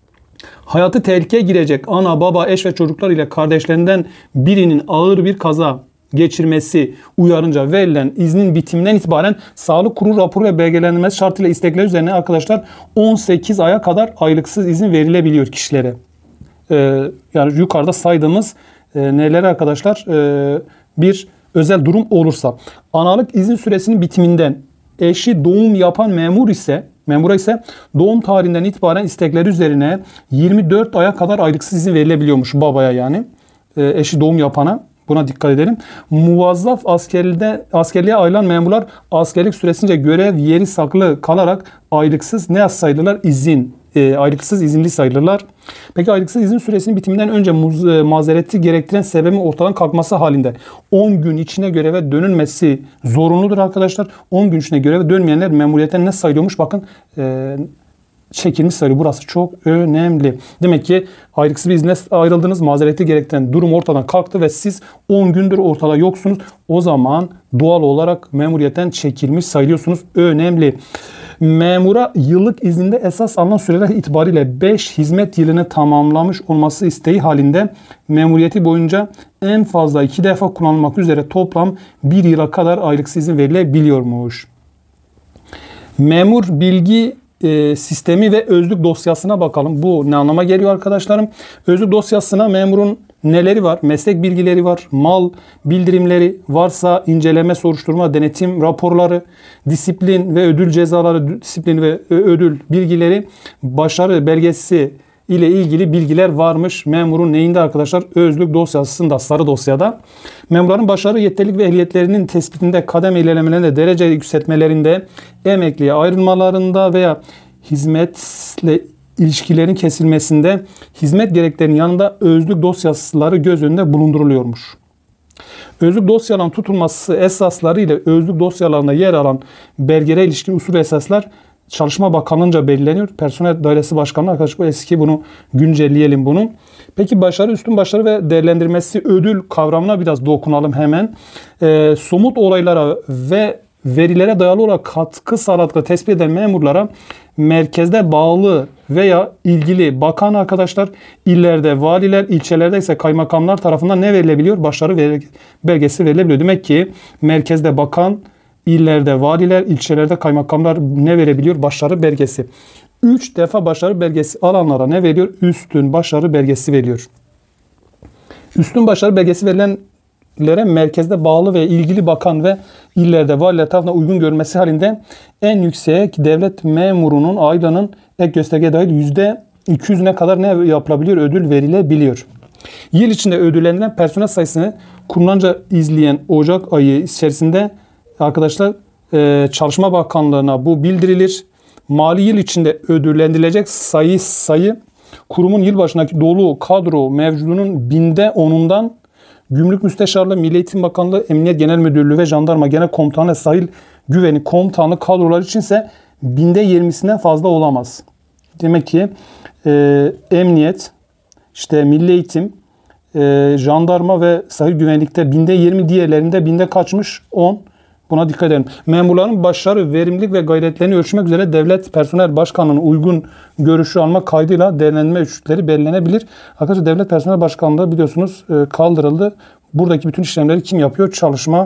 Hayatı tehlikeye girecek ana, baba, eş ve çocuklar ile kardeşlerinden birinin ağır bir kaza geçirmesi uyarınca verilen iznin bitiminden itibaren sağlık kurulu raporu ve belgelenmesi şartıyla istekler üzerine arkadaşlar on sekiz aya kadar aylıksız izin verilebiliyor kişilere. Ee, yani yukarıda saydığımız e, neler arkadaşlar? Ee, bir özel durum olursa. Analık izin süresinin bitiminden eşi doğum yapan memur ise memura ise doğum tarihinden itibaren istekleri üzerine yirmi dört aya kadar aylıksız izin verilebiliyormuş babaya yani. E, eşi doğum yapana. Buna dikkat edelim. Muvazzaf askerliğe, askerliğe ayrılan memurlar askerlik süresince görev yeri saklı kalarak aylıksız ne sayılırlar? İzin. E, aylıksız izinli sayılırlar. Peki aylıksız izin süresinin bitiminden önce muz, e, mazereti gerektiren sebebin ortadan kalkması halinde on gün içine göreve dönülmesi zorunludur arkadaşlar. on gün içine göreve dönmeyenler memuriyetten ne sayılıyormuş? Bakın e, çekilmiş sayılıyor. Burası çok önemli. Demek ki aylıksız bir izne ayrıldınız. Mazereti gerektiren durum ortadan kalktı ve siz on gündür ortada yoksunuz. O zaman doğal olarak memuriyetten çekilmiş sayılıyorsunuz. Önemli. Memura yıllık izinde esas alınan süreler itibariyle beş hizmet yılını tamamlamış olması isteği halinde memuriyeti boyunca en fazla iki defa kullanılmak üzere toplam bir yıla kadar aylıksız izin verilebiliyormuş. Memur bilgi e, sistemi ve özlük dosyasına bakalım. Bu ne anlama geliyor arkadaşlarım? Özlük dosyasına memurun neleri var? Meslek bilgileri var, mal bildirimleri, varsa inceleme, soruşturma, denetim raporları, disiplin ve ödül cezaları, disiplin ve ödül bilgileri, başarı belgesi ile ilgili bilgiler varmış. Memurun neyinde arkadaşlar? Özlük dosyasında, sarı dosyada. Memurların başarı, yeterlilik ve ehliyetlerinin tespitinde, kademe ilerlemelerinde, derece yükseltmelerinde, emekliye ayrılmalarında veya hizmetle ilişkilerin kesilmesinde hizmet gereklerinin yanında özlük dosyaları göz önünde bulunduruluyormuş. Özlük dosyaların tutulması esasları ile özlük dosyalarında yer alan belgelere ilişkin usul esaslar Çalışma Bakanlığı'nca belirleniyor. Personel Dairesi Başkanlığı arkadaşlar bu eski, bunu güncelleyelim bunu. Peki başarı, üstün başarı ve değerlendirmesi ödül kavramına biraz dokunalım hemen. Ee, somut olaylara ve verilere dayalı olarak katkı sağladıkları tespit eden memurlara merkezde bağlı veya ilgili bakan arkadaşlar, illerde valiler, ilçelerde ise kaymakamlar tarafından ne verilebiliyor? Başarı belgesi verilebiliyor. Demek ki merkezde bakan, illerde valiler, ilçelerde kaymakamlar ne verebiliyor? Başarı belgesi. üç defa başarı belgesi alanlara ne veriyor? Üstün başarı belgesi veriyor. Üstün başarı belgesi verilenlere merkezde bağlı ve ilgili bakan ve illerde valiler tarafından uygun görmesi halinde en yüksek devlet memurunun aylığının ek gösterge dahil yüzde iki yüzüne kadar ne yapılabiliyor? Ödül verilebiliyor. Yıl içinde ödüllendirilen personel sayısını kurumlarca izleyen Ocak ayı içerisinde arkadaşlar Çalışma Bakanlığı'na bu bildirilir. Mali yıl içinde ödüllendirilecek sayı sayı kurumun yılbaşındaki dolu kadro mevcudunun binde onundan, Gümrük Müsteşarlığı, Milli Eğitim Bakanlığı, Emniyet Genel Müdürlüğü ve Jandarma Genel Komutanı, Sahil Güvenlik Komutanlığı kadroları içinse binde yirmisinden fazla olamaz. Demek ki e, emniyet, işte Milli Eğitim, e, Jandarma ve Sahil Güvenlik'te binde yirmi, diğerlerinde binde kaçmış? on. Buna dikkat edelim. Memurların başarı, verimlilik ve gayretlerini ölçmek üzere Devlet Personel Başkanlığı'nın uygun görüşü almak kaydıyla değerlendirme ölçütleri belirlenebilir. Arkadaşlar Devlet Personel Başkanlığı biliyorsunuz kaldırıldı. Buradaki bütün işlemleri kim yapıyor? Çalışma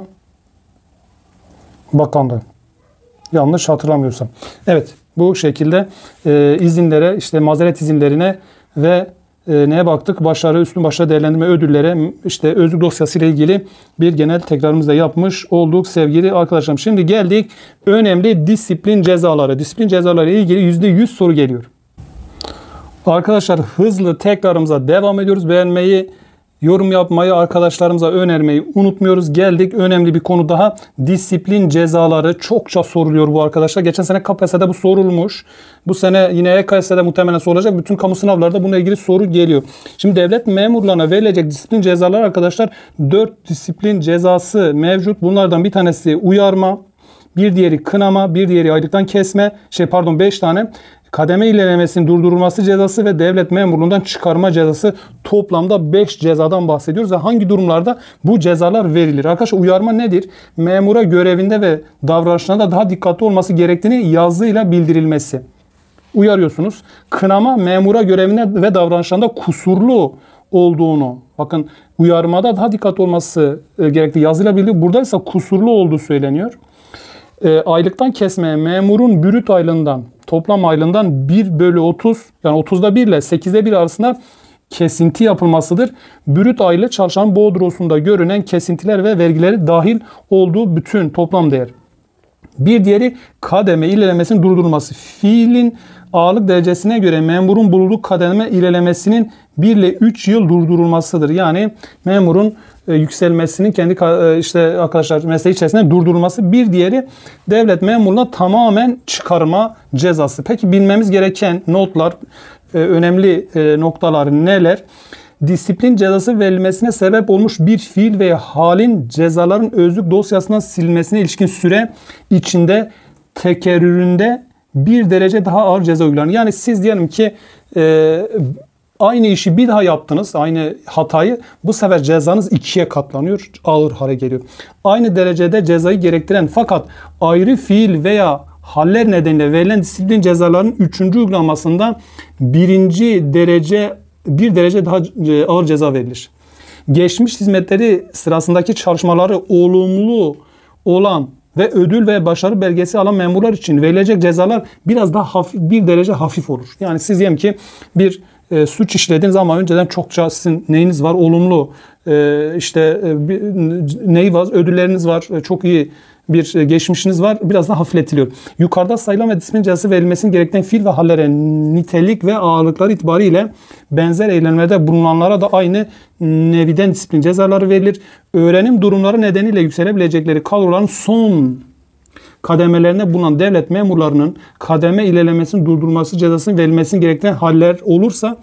Bakanlığı. Yanlış hatırlamıyorsam. Evet, bu şekilde e, izinlere, işte mazeret izinlerine ve E, neye baktık? Başarı, üstün başarı değerlendirme ödüllere, işte özlük dosyası ile ilgili bir genel tekrarımızda yapmış olduk sevgili arkadaşlarım. Şimdi geldik önemli disiplin cezaları. Disiplin cezaları ile ilgili yüzde yüz soru geliyor. Arkadaşlar hızlı tekrarımıza devam ediyoruz. Beğenmeyi, yorum yapmayı, arkadaşlarımıza önermeyi unutmuyoruz. Geldik önemli bir konu daha. Disiplin cezaları çokça soruluyor bu arkadaşlar. Geçen sene K P S S'de bu sorulmuş. Bu sene yine E K S'de muhtemelen sorulacak. Bütün kamu sınavlarda bununla ilgili soru geliyor. Şimdi devlet memurlarına verilecek disiplin cezaları arkadaşlar dört disiplin cezası mevcut. Bunlardan bir tanesi uyarma, bir diğeri kınama, bir diğeri aylıktan kesme, şey pardon beş tane. Kademe ilerlemesinin durdurulması cezası ve devlet memurluğundan çıkarma cezası, toplamda beş cezadan bahsediyoruz. Ve hangi durumlarda bu cezalar verilir? Arkadaşlar uyarma nedir? Memura görevinde ve davranışlarında daha dikkatli olması gerektiğini yazıyla bildirilmesi. Uyarıyorsunuz. Kınama memura görevinde ve davranışlarında kusurlu olduğunu. Bakın uyarmada daha dikkatli olması gerektiği yazıyla bildiriliyor. Burada ise kusurlu olduğu söyleniyor. E, aylıktan kesmeye memurun brüt aylığından, toplam aylığından bir bölü otuz, yani otuzda bir ile sekizde bir arasında kesinti yapılmasıdır. Brüt aylık çalışanın bordrosunda görünen kesintiler ve vergileri dahil olduğu bütün toplam değer. Bir diğeri kademe ilerlemesinin durdurulması. Fiilin ağırlık derecesine göre memurun bulunduğu kademe ilerlemesinin bir ile üç yıl durdurulmasıdır. Yani memurun e, yükselmesinin kendi e, işte arkadaşlar mesleği içerisinde durdurulması. Bir diğeri devlet memuruna tamamen çıkarma cezası. Peki bilmemiz gereken notlar, e, önemli e, noktalar neler? Disiplin cezası verilmesine sebep olmuş bir fiil veya halin cezaların özlük dosyasından silinmesine ilişkin süre içinde tekerrüründe bir derece daha ağır ceza uygulanır. Yani siz diyelim ki e, aynı işi bir daha yaptınız, aynı hatayı, bu sefer cezanız ikiye katlanıyor, ağır hale geliyor. Aynı derecede cezayı gerektiren fakat ayrı fiil veya haller nedeniyle verilen disiplin cezalarının üçüncü uygulamasında birinci derece bir derece daha ağır ceza verilir. Geçmiş hizmetleri sırasındaki çalışmaları olumlu olan ve ödül ve başarı belgesi alan memurlar için verilecek cezalar biraz daha hafif, bir derece hafif olur. Yani siz diyelim ki bir e, suç işlediğiniz ama önceden çokça sizin neyiniz var? Olumlu e, işte e, bir, neyi var? Ödülleriniz var. E, çok iyi bir geçmişiniz var. Biraz daha hafifletiliyor. Yukarıda sayılan ve disiplin cezası verilmesinin gerektiği fiil ve hallere nitelik ve ağırlıkları itibariyle benzer eylemlerde bulunanlara da aynı neviden disiplin cezaları verilir. Öğrenim durumları nedeniyle yükselebilecekleri kadroların son kademelerine bulunan devlet memurlarının kademe ilerlemesinin durdurulması cezasının verilmesinin gerektiği haller olursa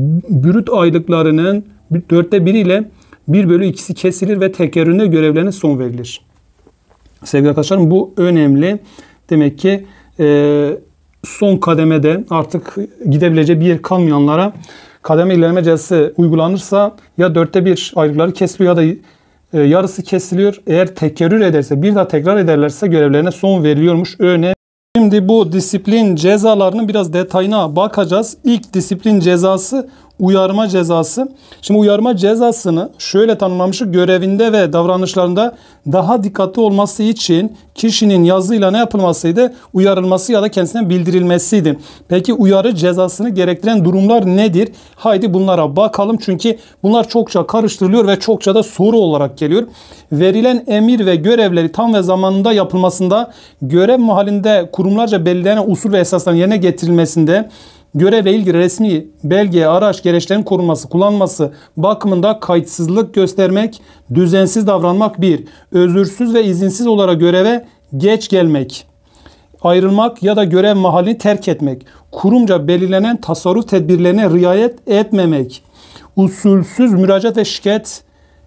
brüt aylıklarının dörtte biriyle bir bölü ikisi kesilir ve tekerrürüne görevlerine son verilir. Sevgili arkadaşlarım, bu önemli. Demek ki e, son kademede artık gidebileceği bir yer kalmayanlara kademe ilerleme cezası uygulanırsa ya dörtte bir aylıkları kesiliyor ya da e, yarısı kesiliyor. Eğer tekerrür ederse, bir daha tekrar ederlerse görevlerine son veriliyormuş. Önemli. Şimdi bu disiplin cezalarının biraz detayına bakacağız. İlk disiplin cezası uyarma cezası. Şimdi uyarma cezasını şöyle tanımlamıştık. Görevinde ve davranışlarında daha dikkatli olması için kişinin yazıyla ne yapılmasıydı? Uyarılması ya da kendisine bildirilmesiydi. Peki uyarı cezasını gerektiren durumlar nedir? Haydi bunlara bakalım. Çünkü bunlar çokça karıştırılıyor ve çokça da soru olarak geliyor. Verilen emir ve görevleri tam ve zamanında yapılmasında, görev mahallinde kurumlarca belirlenen usul ve esasların yerine getirilmesinde, görevle ilgili resmi belge, araç, gereçlerin korunması, kullanması bakımında kayıtsızlık göstermek, düzensiz davranmak bir, özürsüz ve izinsiz olarak göreve geç gelmek, ayrılmak ya da görev mahallini terk etmek, kurumca belirlenen tasarruf tedbirlerine riayet etmemek, usulsüz müracaat ve şikayet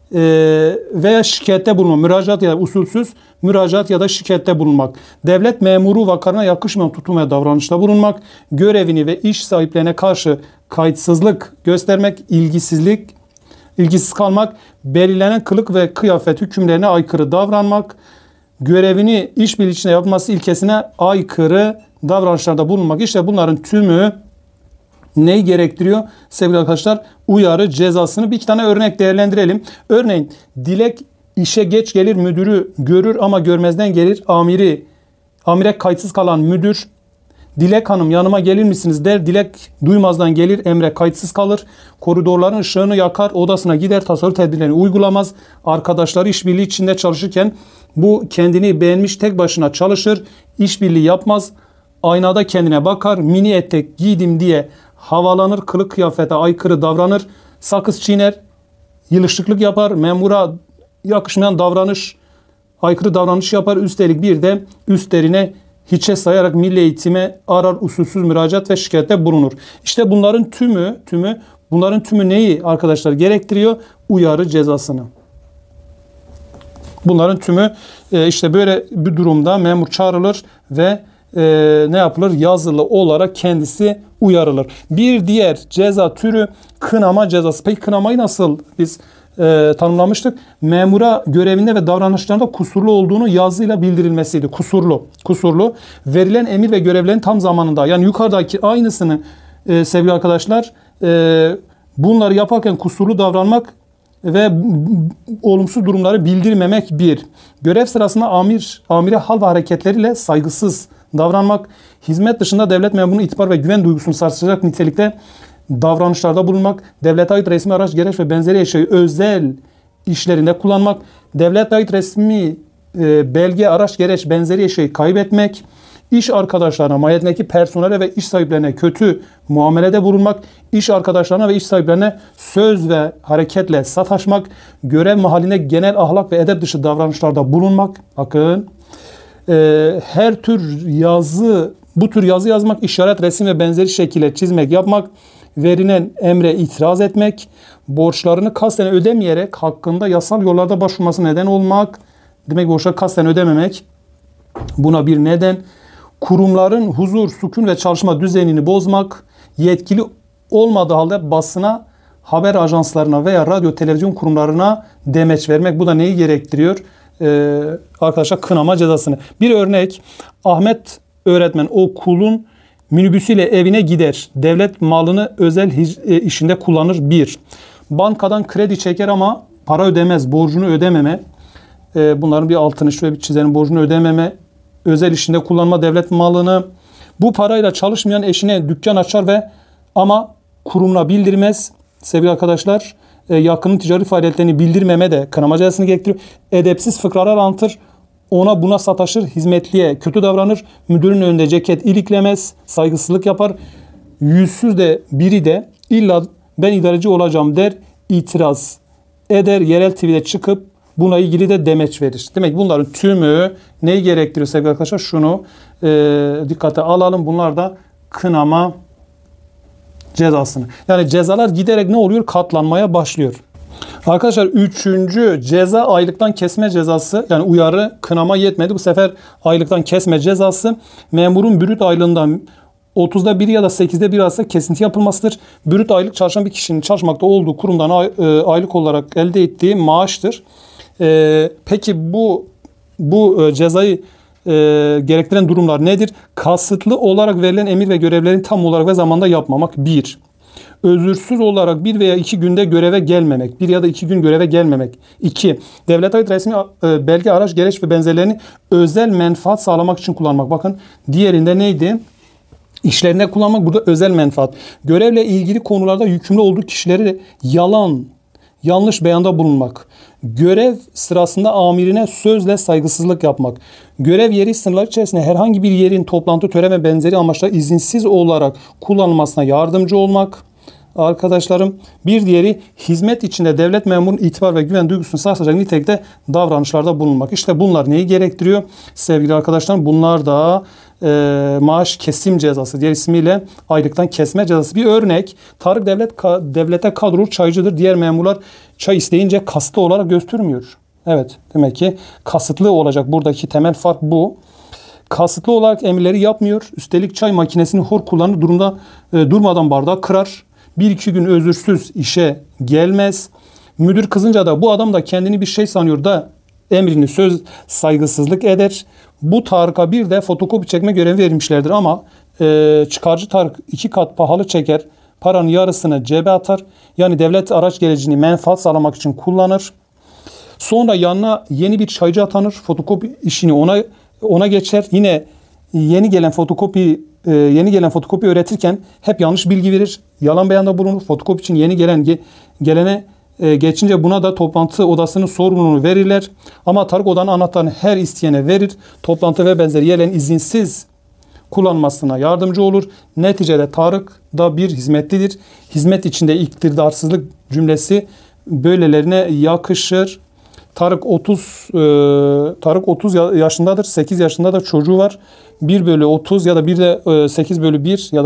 veya şikayette bulunmak, müracaat ya da usulsüz müracaat ya da şikayette bulunmak, devlet memuru vakarına yakışmayan tutum ve davranışta bulunmak, görevini ve iş sahiplerine karşı kayıtsızlık göstermek, ilgisizlik, ilgisiz kalmak, belirlenen kılık ve kıyafet hükümlerine aykırı davranmak, görevini işbirliği içinde yapılması ilkesine aykırı davranışlarda bulunmak. İşte bunların tümü neyi gerektiriyor? Sevgili arkadaşlar, uyarı cezasını bir iki tane örnek değerlendirelim. Örneğin dilek işe geç gelir, müdürü görür ama görmezden gelir. Amiri, amire kayıtsız kalan müdür, Dilek Hanım yanıma gelir misiniz der. Dilek duymazdan gelir, emre kayıtsız kalır. Koridorların ışığını yakar, odasına gider, tasarruf tedbirlerini uygulamaz. Arkadaşları işbirliği içinde çalışırken bu kendini beğenmiş tek başına çalışır, işbirliği yapmaz. Aynada kendine bakar, mini etek giydim diye havalanır, kılık kıyafete aykırı davranır, sakız çiğner, yılışıklık yapar, memura yakışmayan davranış, aykırı davranış yapar. Üstelik bir de üstlerine hiçe sayarak milli eğitime arar, usulsüz müracaat ve şikayette bulunur. İşte bunların tümü, tümü, bunların tümü neyi arkadaşlar gerektiriyor? Uyarı cezasını. Bunların tümü işte böyle bir durumda memur çağrılır ve e, ne yapılır? Yazılı olarak kendisi uyarılır. Bir diğer ceza türü kınama cezası. Peki kınamayı nasıl biz e, tanımlamıştık? Memura görevinde ve davranışlarında kusurlu olduğunu yazıyla bildirilmesiydi. Kusurlu. Kusurlu. Verilen emir ve görevlerin tam zamanında, yani yukarıdaki aynısını e, sevgili arkadaşlar, e, bunları yaparken kusurlu davranmak ve olumsuz durumları bildirmemek bir. Görev sırasında amir, amire hal ve hareketleriyle saygısız davranmak, hizmet dışında devlet memurunun itibar ve güven duygusunu sarsacak nitelikte davranışlarda bulunmak, devlete ait resmi araç, gereç ve benzeri eşyayı özel işlerinde kullanmak, devlete ait resmi e, belge, araç, gereç, benzeri eşyayı kaybetmek, iş arkadaşlarına, mahiyetindeki personele ve iş sahiplerine kötü muamelede bulunmak, iş arkadaşlarına ve iş sahiplerine söz ve hareketle sataşmak, görev mahalline genel ahlak ve edep dışı davranışlarda bulunmak. Bakın, e, her tür yazı, bu tür yazı yazmak, işaret, resim ve benzeri şekilde çizmek, yapmak, verilen emre itiraz etmek, borçlarını kasten ödemeyerek hakkında yasal yollarda başvurması neden olmak, demek borçları kasten ödememek, buna bir neden. Kurumların huzur, sükun ve çalışma düzenini bozmak, yetkili olmadığı halde basına, haber ajanslarına veya radyo, televizyon kurumlarına demeç vermek. Bu da neyi gerektiriyor? Ee, arkadaşlar, kınama cezasını. Bir örnek, Ahmet öğretmen okulun minibüsüyle evine gider. Devlet malını özel işinde kullanır. Bir, bankadan kredi çeker ama para ödemez. Borcunu ödememe. Ee, bunların bir altını şöyle bir çizelim. Borcunu ödememe. Özel işinde kullanma devlet malını. Bu parayla çalışmayan eşine dükkan açar ve ama kurumuna bildirmez. Sevgili arkadaşlar, e, yakının ticari faaliyetlerini bildirmeme de kınama cezasını gerektiriyor. Edepsiz fıkralar anlatır. Ona buna sataşır. Hizmetliye kötü davranır. Müdürün önünde ceket iliklemez. Saygısızlık yapar. Yüzsüz de biri de illa ben idareci olacağım der. İtiraz eder. Yerel T V'de çıkıp buna ilgili de demeç verir. Demek ki bunların tümü neyi gerektiriyor sevgili arkadaşlar? Şunu e, dikkate alalım. Bunlar da kınama cezasını. Yani cezalar giderek ne oluyor? Katlanmaya başlıyor. Arkadaşlar, üçüncü ceza aylıktan kesme cezası. Yani uyarı, kınama yetmedi. Bu sefer aylıktan kesme cezası. Memurun brüt aylığından otuzda biri ya da sekizde biri arasında kesinti yapılmasıdır. Brüt aylık çalışan bir kişinin çalışmakta olduğu kurumdan aylık olarak elde ettiği maaştır. Ee, peki bu bu cezayı e, gerektiren durumlar nedir? Kasıtlı olarak verilen emir ve görevlerini tam olarak ve zamanda yapmamak. Bir. Özürsüz olarak bir veya iki günde göreve gelmemek. Bir ya da iki gün göreve gelmemek. İki. Devlete ait resmi e, belge, araç, gereç ve benzerlerini özel menfaat sağlamak için kullanmak. Bakın, diğerinde neydi? İşlerinde kullanmak, burada özel menfaat. Görevle ilgili konularda yükümlü olduğu kişileri yalan, yanlış beyanda bulunmak. Görev sırasında amirine sözle saygısızlık yapmak. Görev yeri sınırları içerisinde herhangi bir yerin toplantı, tören ve benzeri amaçla izinsiz olarak kullanılmasına yardımcı olmak. Arkadaşlarım, bir diğeri hizmet içinde devlet memurunun itibar ve güven duygusunu sarsacak nitelikte davranışlarda bulunmak. İşte bunlar neyi gerektiriyor? Sevgili arkadaşlarım, bunlar da e, maaş kesim cezası, diğer ismiyle aylıktan kesme cezası. Bir örnek, Tarık devlet devlete kadrolu çaycıdır. Diğer memurlar çay isteyince kasıtlı olarak göstermiyor. Evet, demek ki kasıtlı olacak. Buradaki temel fark bu. Kasıtlı olarak emirleri yapmıyor. Üstelik çay makinesini hor kullanır, durumda e, durmadan bardağı kırar. Bir iki gün özürsüz işe gelmez. Müdür kızınca da bu adam da kendini bir şey sanıyor da emrini söz saygısızlık eder. Bu Tarık'a bir de fotokopi çekme görevi vermişlerdir ama e, çıkarcı Tarık iki kat pahalı çeker. Paranın yarısını cebe atar. Yani devlet araç gerecini menfaat sağlamak için kullanır. Sonra yanına yeni bir çaycı atanır. Fotokopi işini ona ona geçer. Yine yeni gelen fotokopi e, yeni gelen fotokopi öğretirken hep yanlış bilgi verir. Yalan beyanda bulunur. Fotokopi için yeni gelen ge, gelene e, geçince buna da toplantı odasının sorumluluğunu verirler. Ama Tarık odanın anahtarını her isteyene verir. Toplantı ve benzeri yerlerin izinsiz kullanmasına yardımcı olur. Neticede Tarık da bir hizmetlidir. Hizmet içinde iktidarsızlık cümlesi böylelerine yakışır. Tarık otuz e, Tarık otuz yaşındadır. sekiz yaşında da çocuğu var. bir bölü otuz ya da bir de e, sekiz bölü bir ya da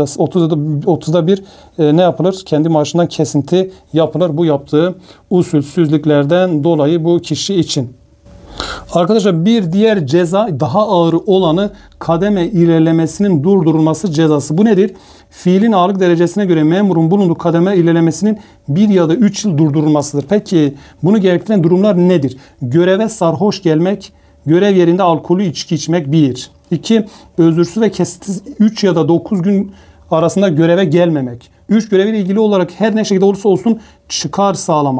otuzda bir e, ne yapılır? Kendi maaşından kesinti yapılır. Bu yaptığı usulsüzlüklerden dolayı bu kişi için. Arkadaşlar, bir diğer ceza, daha ağır olanı kademe ilerlemesinin durdurulması cezası. Bu nedir? Fiilin ağırlık derecesine göre memurun bulunduğu kademe ilerlemesinin bir ya da üç yıl durdurulmasıdır. Peki bunu gerektiren durumlar nedir? Göreve sarhoş gelmek, görev yerinde alkolü içki içmek bir. iki. Özürsüz ve kesintisiz üç ya da dokuz gün arasında göreve gelmemek. üç. Göreviyle ilgili olarak her ne şekilde olursa olsun çıkar sağlamak.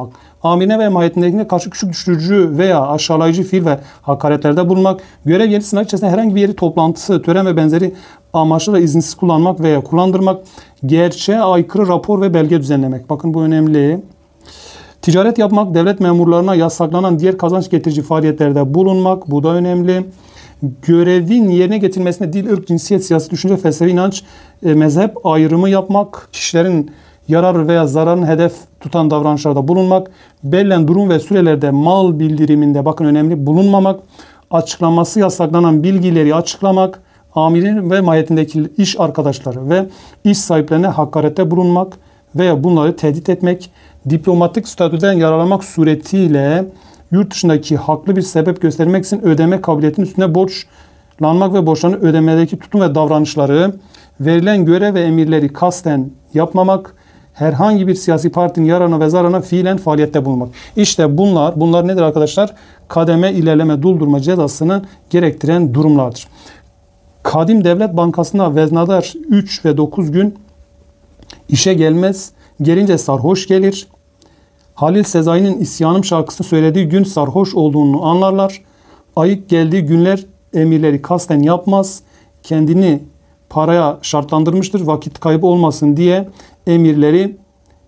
amirine ve mahiyetindekine karşı küçük düşürücü veya aşağılayıcı fiil ve hakaretlerde bulunmak, görev yeri sınav içerisinde herhangi bir yeri toplantısı, tören ve benzeri amaçlarla izinsiz kullanmak veya kullandırmak, gerçeğe aykırı rapor ve belge düzenlemek. Bakın bu önemli. Ticaret yapmak, devlet memurlarına yasaklanan diğer kazanç getirici faaliyetlerde bulunmak. Bu da önemli. Görevin yerine getirilmesinde dil, ırk, cinsiyet, siyasi düşünce, felsefi inanç, e, mezhep ayrımı yapmak, kişilerin yarar veya zararını hedef tutan davranışlarda bulunmak, belirlen durum ve sürelerde mal bildiriminde bakın önemli bulunmamak, açıklaması yasaklanan bilgileri açıklamak, amirin ve mahiyetindeki iş arkadaşları ve iş sahiplerine hakarette bulunmak veya bunları tehdit etmek, diplomatik statüden yararlanmak suretiyle yurt dışındaki haklı bir sebep göstermek için ödeme kabiliyetinin üstüne borçlanmak ve borçlarını ödemedeki tutum ve davranışları, verilen görev ve emirleri kasten yapmamak, herhangi bir siyasi partinin yararına ve zararına fiilen faaliyette bulunmak. İşte bunlar, bunlar nedir arkadaşlar? Kademe, ilerleme, durdurma cezasını gerektiren durumlardır. Kadim Devlet Bankası'na veznedar üç ve dokuz gün işe gelmez, gelince sarhoş gelir. Halil Sezai'nin İsyanım şarkısını söylediği gün sarhoş olduğunu anlarlar. Ayık geldiği günler emirleri kasten yapmaz. Kendini paraya şartlandırmıştır. Vakit kaybı olmasın diye emirleri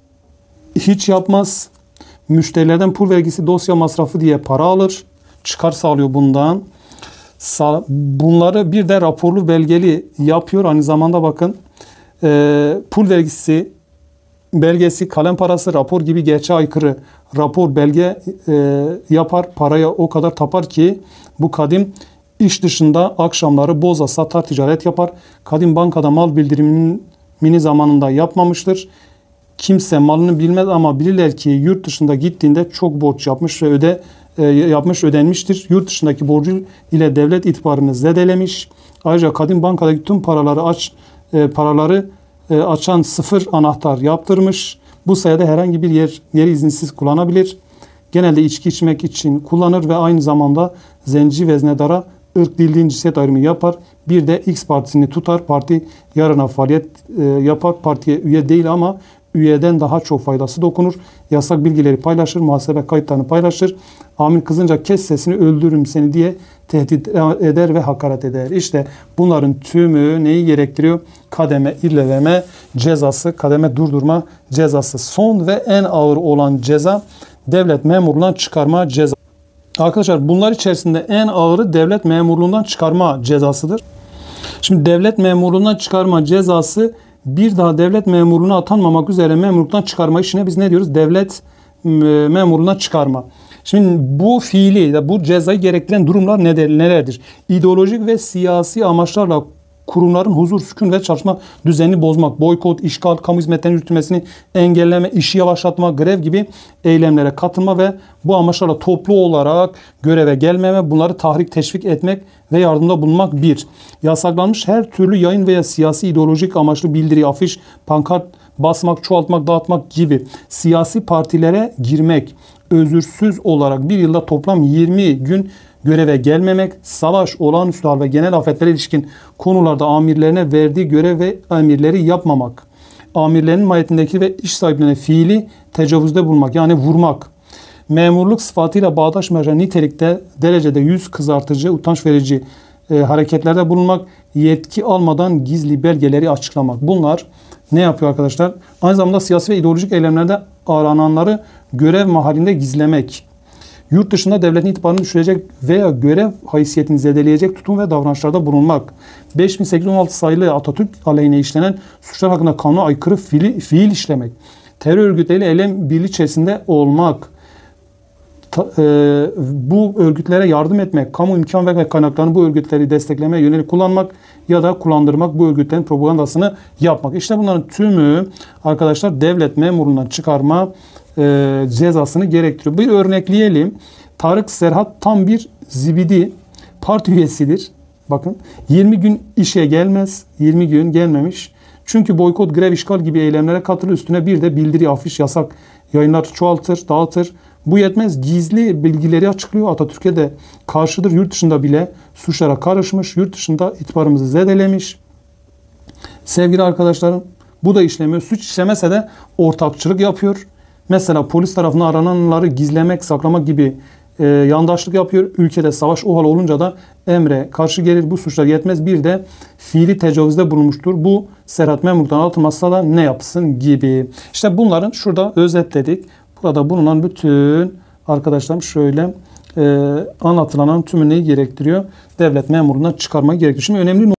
hiç yapmaz. Müşterilerden pul vergisi, dosya masrafı diye para alır. Çıkar sağlıyor bundan. Bunları bir de raporlu belgeli yapıyor. Aynı zamanda bakın e, pul vergisi belgesi, kalem parası, rapor gibi gerçeğe aykırı rapor, belge e, yapar. Paraya o kadar tapar ki bu kadim iş dışında akşamları boza satar, ticaret yapar. Kadim bankada mal bildirimini zamanında yapmamıştır. Kimse malını bilmez ama bilirler ki yurt dışında gittiğinde çok borç yapmış ve öde e, yapmış ödenmiştir. Yurt dışındaki borcu ile devlet itibarını zedelemiş. Ayrıca kadim bankadaki tüm paraları aç e, paraları e, açan sıfır anahtar yaptırmış. Bu sayede herhangi bir yer yeri izinsiz kullanabilir. Genelde içki içmek için kullanır ve aynı zamanda zenci veznedara ırk, dil, din, cinsiyet ayrımı yapar. Bir de X partisini tutar. Parti yarına faaliyet e, yapar. Partiye üye değil ama üyeden daha çok faydası dokunur. Yasak bilgileri paylaşır. Muhasebe kayıtlarını paylaşır. Amir kızınca kes sesini, öldürürüm seni diye tehdit eder ve hakaret eder. İşte bunların tümü neyi gerektiriyor? Kademe ilerleme cezası, kademe durdurma cezası. Son ve en ağır olan ceza devlet memurluğundan çıkarma cezası. Arkadaşlar bunlar içerisinde en ağırı devlet memurluğundan çıkarma cezasıdır. Şimdi devlet memurluğundan çıkarma cezası bir daha devlet memurluğuna atanmamak üzere memurluktan çıkarma işine biz ne diyoruz? Devlet memurluğundan çıkarma. Şimdi bu fiili, bu cezayı gerektiren durumlar nelerdir? İdeolojik ve siyasi amaçlarla kurumların huzur, sükun ve çalışma düzenini bozmak, boykot, işgal, kamu hizmetlerinin yürütülmesini engelleme, işi yavaşlatma, grev gibi eylemlere katılma ve bu amaçlarla toplu olarak göreve gelmeme, bunları tahrik, teşvik etmek ve yardımda bulunmak bir. Yasaklanmış her türlü yayın veya siyasi ideolojik amaçlı bildiri, afiş, pankart basmak, çoğaltmak, dağıtmak gibi siyasi partilere girmek, özürsüz olarak bir yılda toplam yirmi gün göreve gelmemek, savaş, olağanüstü hal ve genel afetlere ilişkin konularda amirlerine verdiği görev ve emirleri yapmamak, amirlerin mahiyetindeki ve iş sahiplerine fiili tecavüzde bulunmak, yani vurmak, memurluk sıfatıyla bağdaşmayan nitelikte, derecede yüz kızartıcı, utanç verici e, hareketlerde bulunmak, yetki almadan gizli belgeleri açıklamak. Bunlar ne yapıyor arkadaşlar? Aynı zamanda siyasi ve ideolojik eylemlerde arananları görev mahallinde gizlemek, yurt dışında devletin itibarını düşürecek veya görev haysiyetini zedeleyecek tutum ve davranışlarda bulunmak, beş bin sekiz yüz on altı sayılı Atatürk aleyhine işlenen suçlar hakkında kanuna aykırı fiil, fiil işlemek, terör örgütleriyle eylem birliği içerisinde olmak, ta, e, bu örgütlere yardım etmek, kamu imkan ve kaynaklarını bu örgütleri desteklemeye yönelik kullanmak ya da kullandırmak, bu örgütlerin propagandasını yapmak. İşte bunların tümü arkadaşlar devlet memurluğundan çıkarma e, cezasını gerektiriyor. Bir örnekleyelim. Tarık Serhat tam bir zibidi, parti üyesidir. Bakın yirmi gün işe gelmez. yirmi gün gelmemiş. Çünkü boykot, grev, işgal gibi eylemlere katılır. Üstüne bir de bildiri, afiş, yasak yayınlar çoğaltır, dağıtır. Bu yetmez. Gizli bilgileri açıklıyor. Atatürk'e de karşıdır. Yurt dışında bile suçlara karışmış. Yurt dışında itibarımızı zedelemiş. Sevgili arkadaşlarım, bu da işlemiyor. Suç işlemese de ortakçılık yapıyor. Mesela polis tarafından arananları gizlemek, saklamak gibi e, yandaşlık yapıyor. Ülkede savaş o hal olunca da emre karşı gelir. Bu suçlar yetmez. Bir de fiili tecavüzde bulunmuştur. Bu Serhat Memur'dan atılmazsa da ne yapsın gibi. İşte bunların şurada özetledik. Burada bulunan bütün arkadaşlarım şöyle e, anlatılan tümü neyi gerektiriyor? Devlet memurundan çıkarmayı gerektiriyor. Şimdi önemli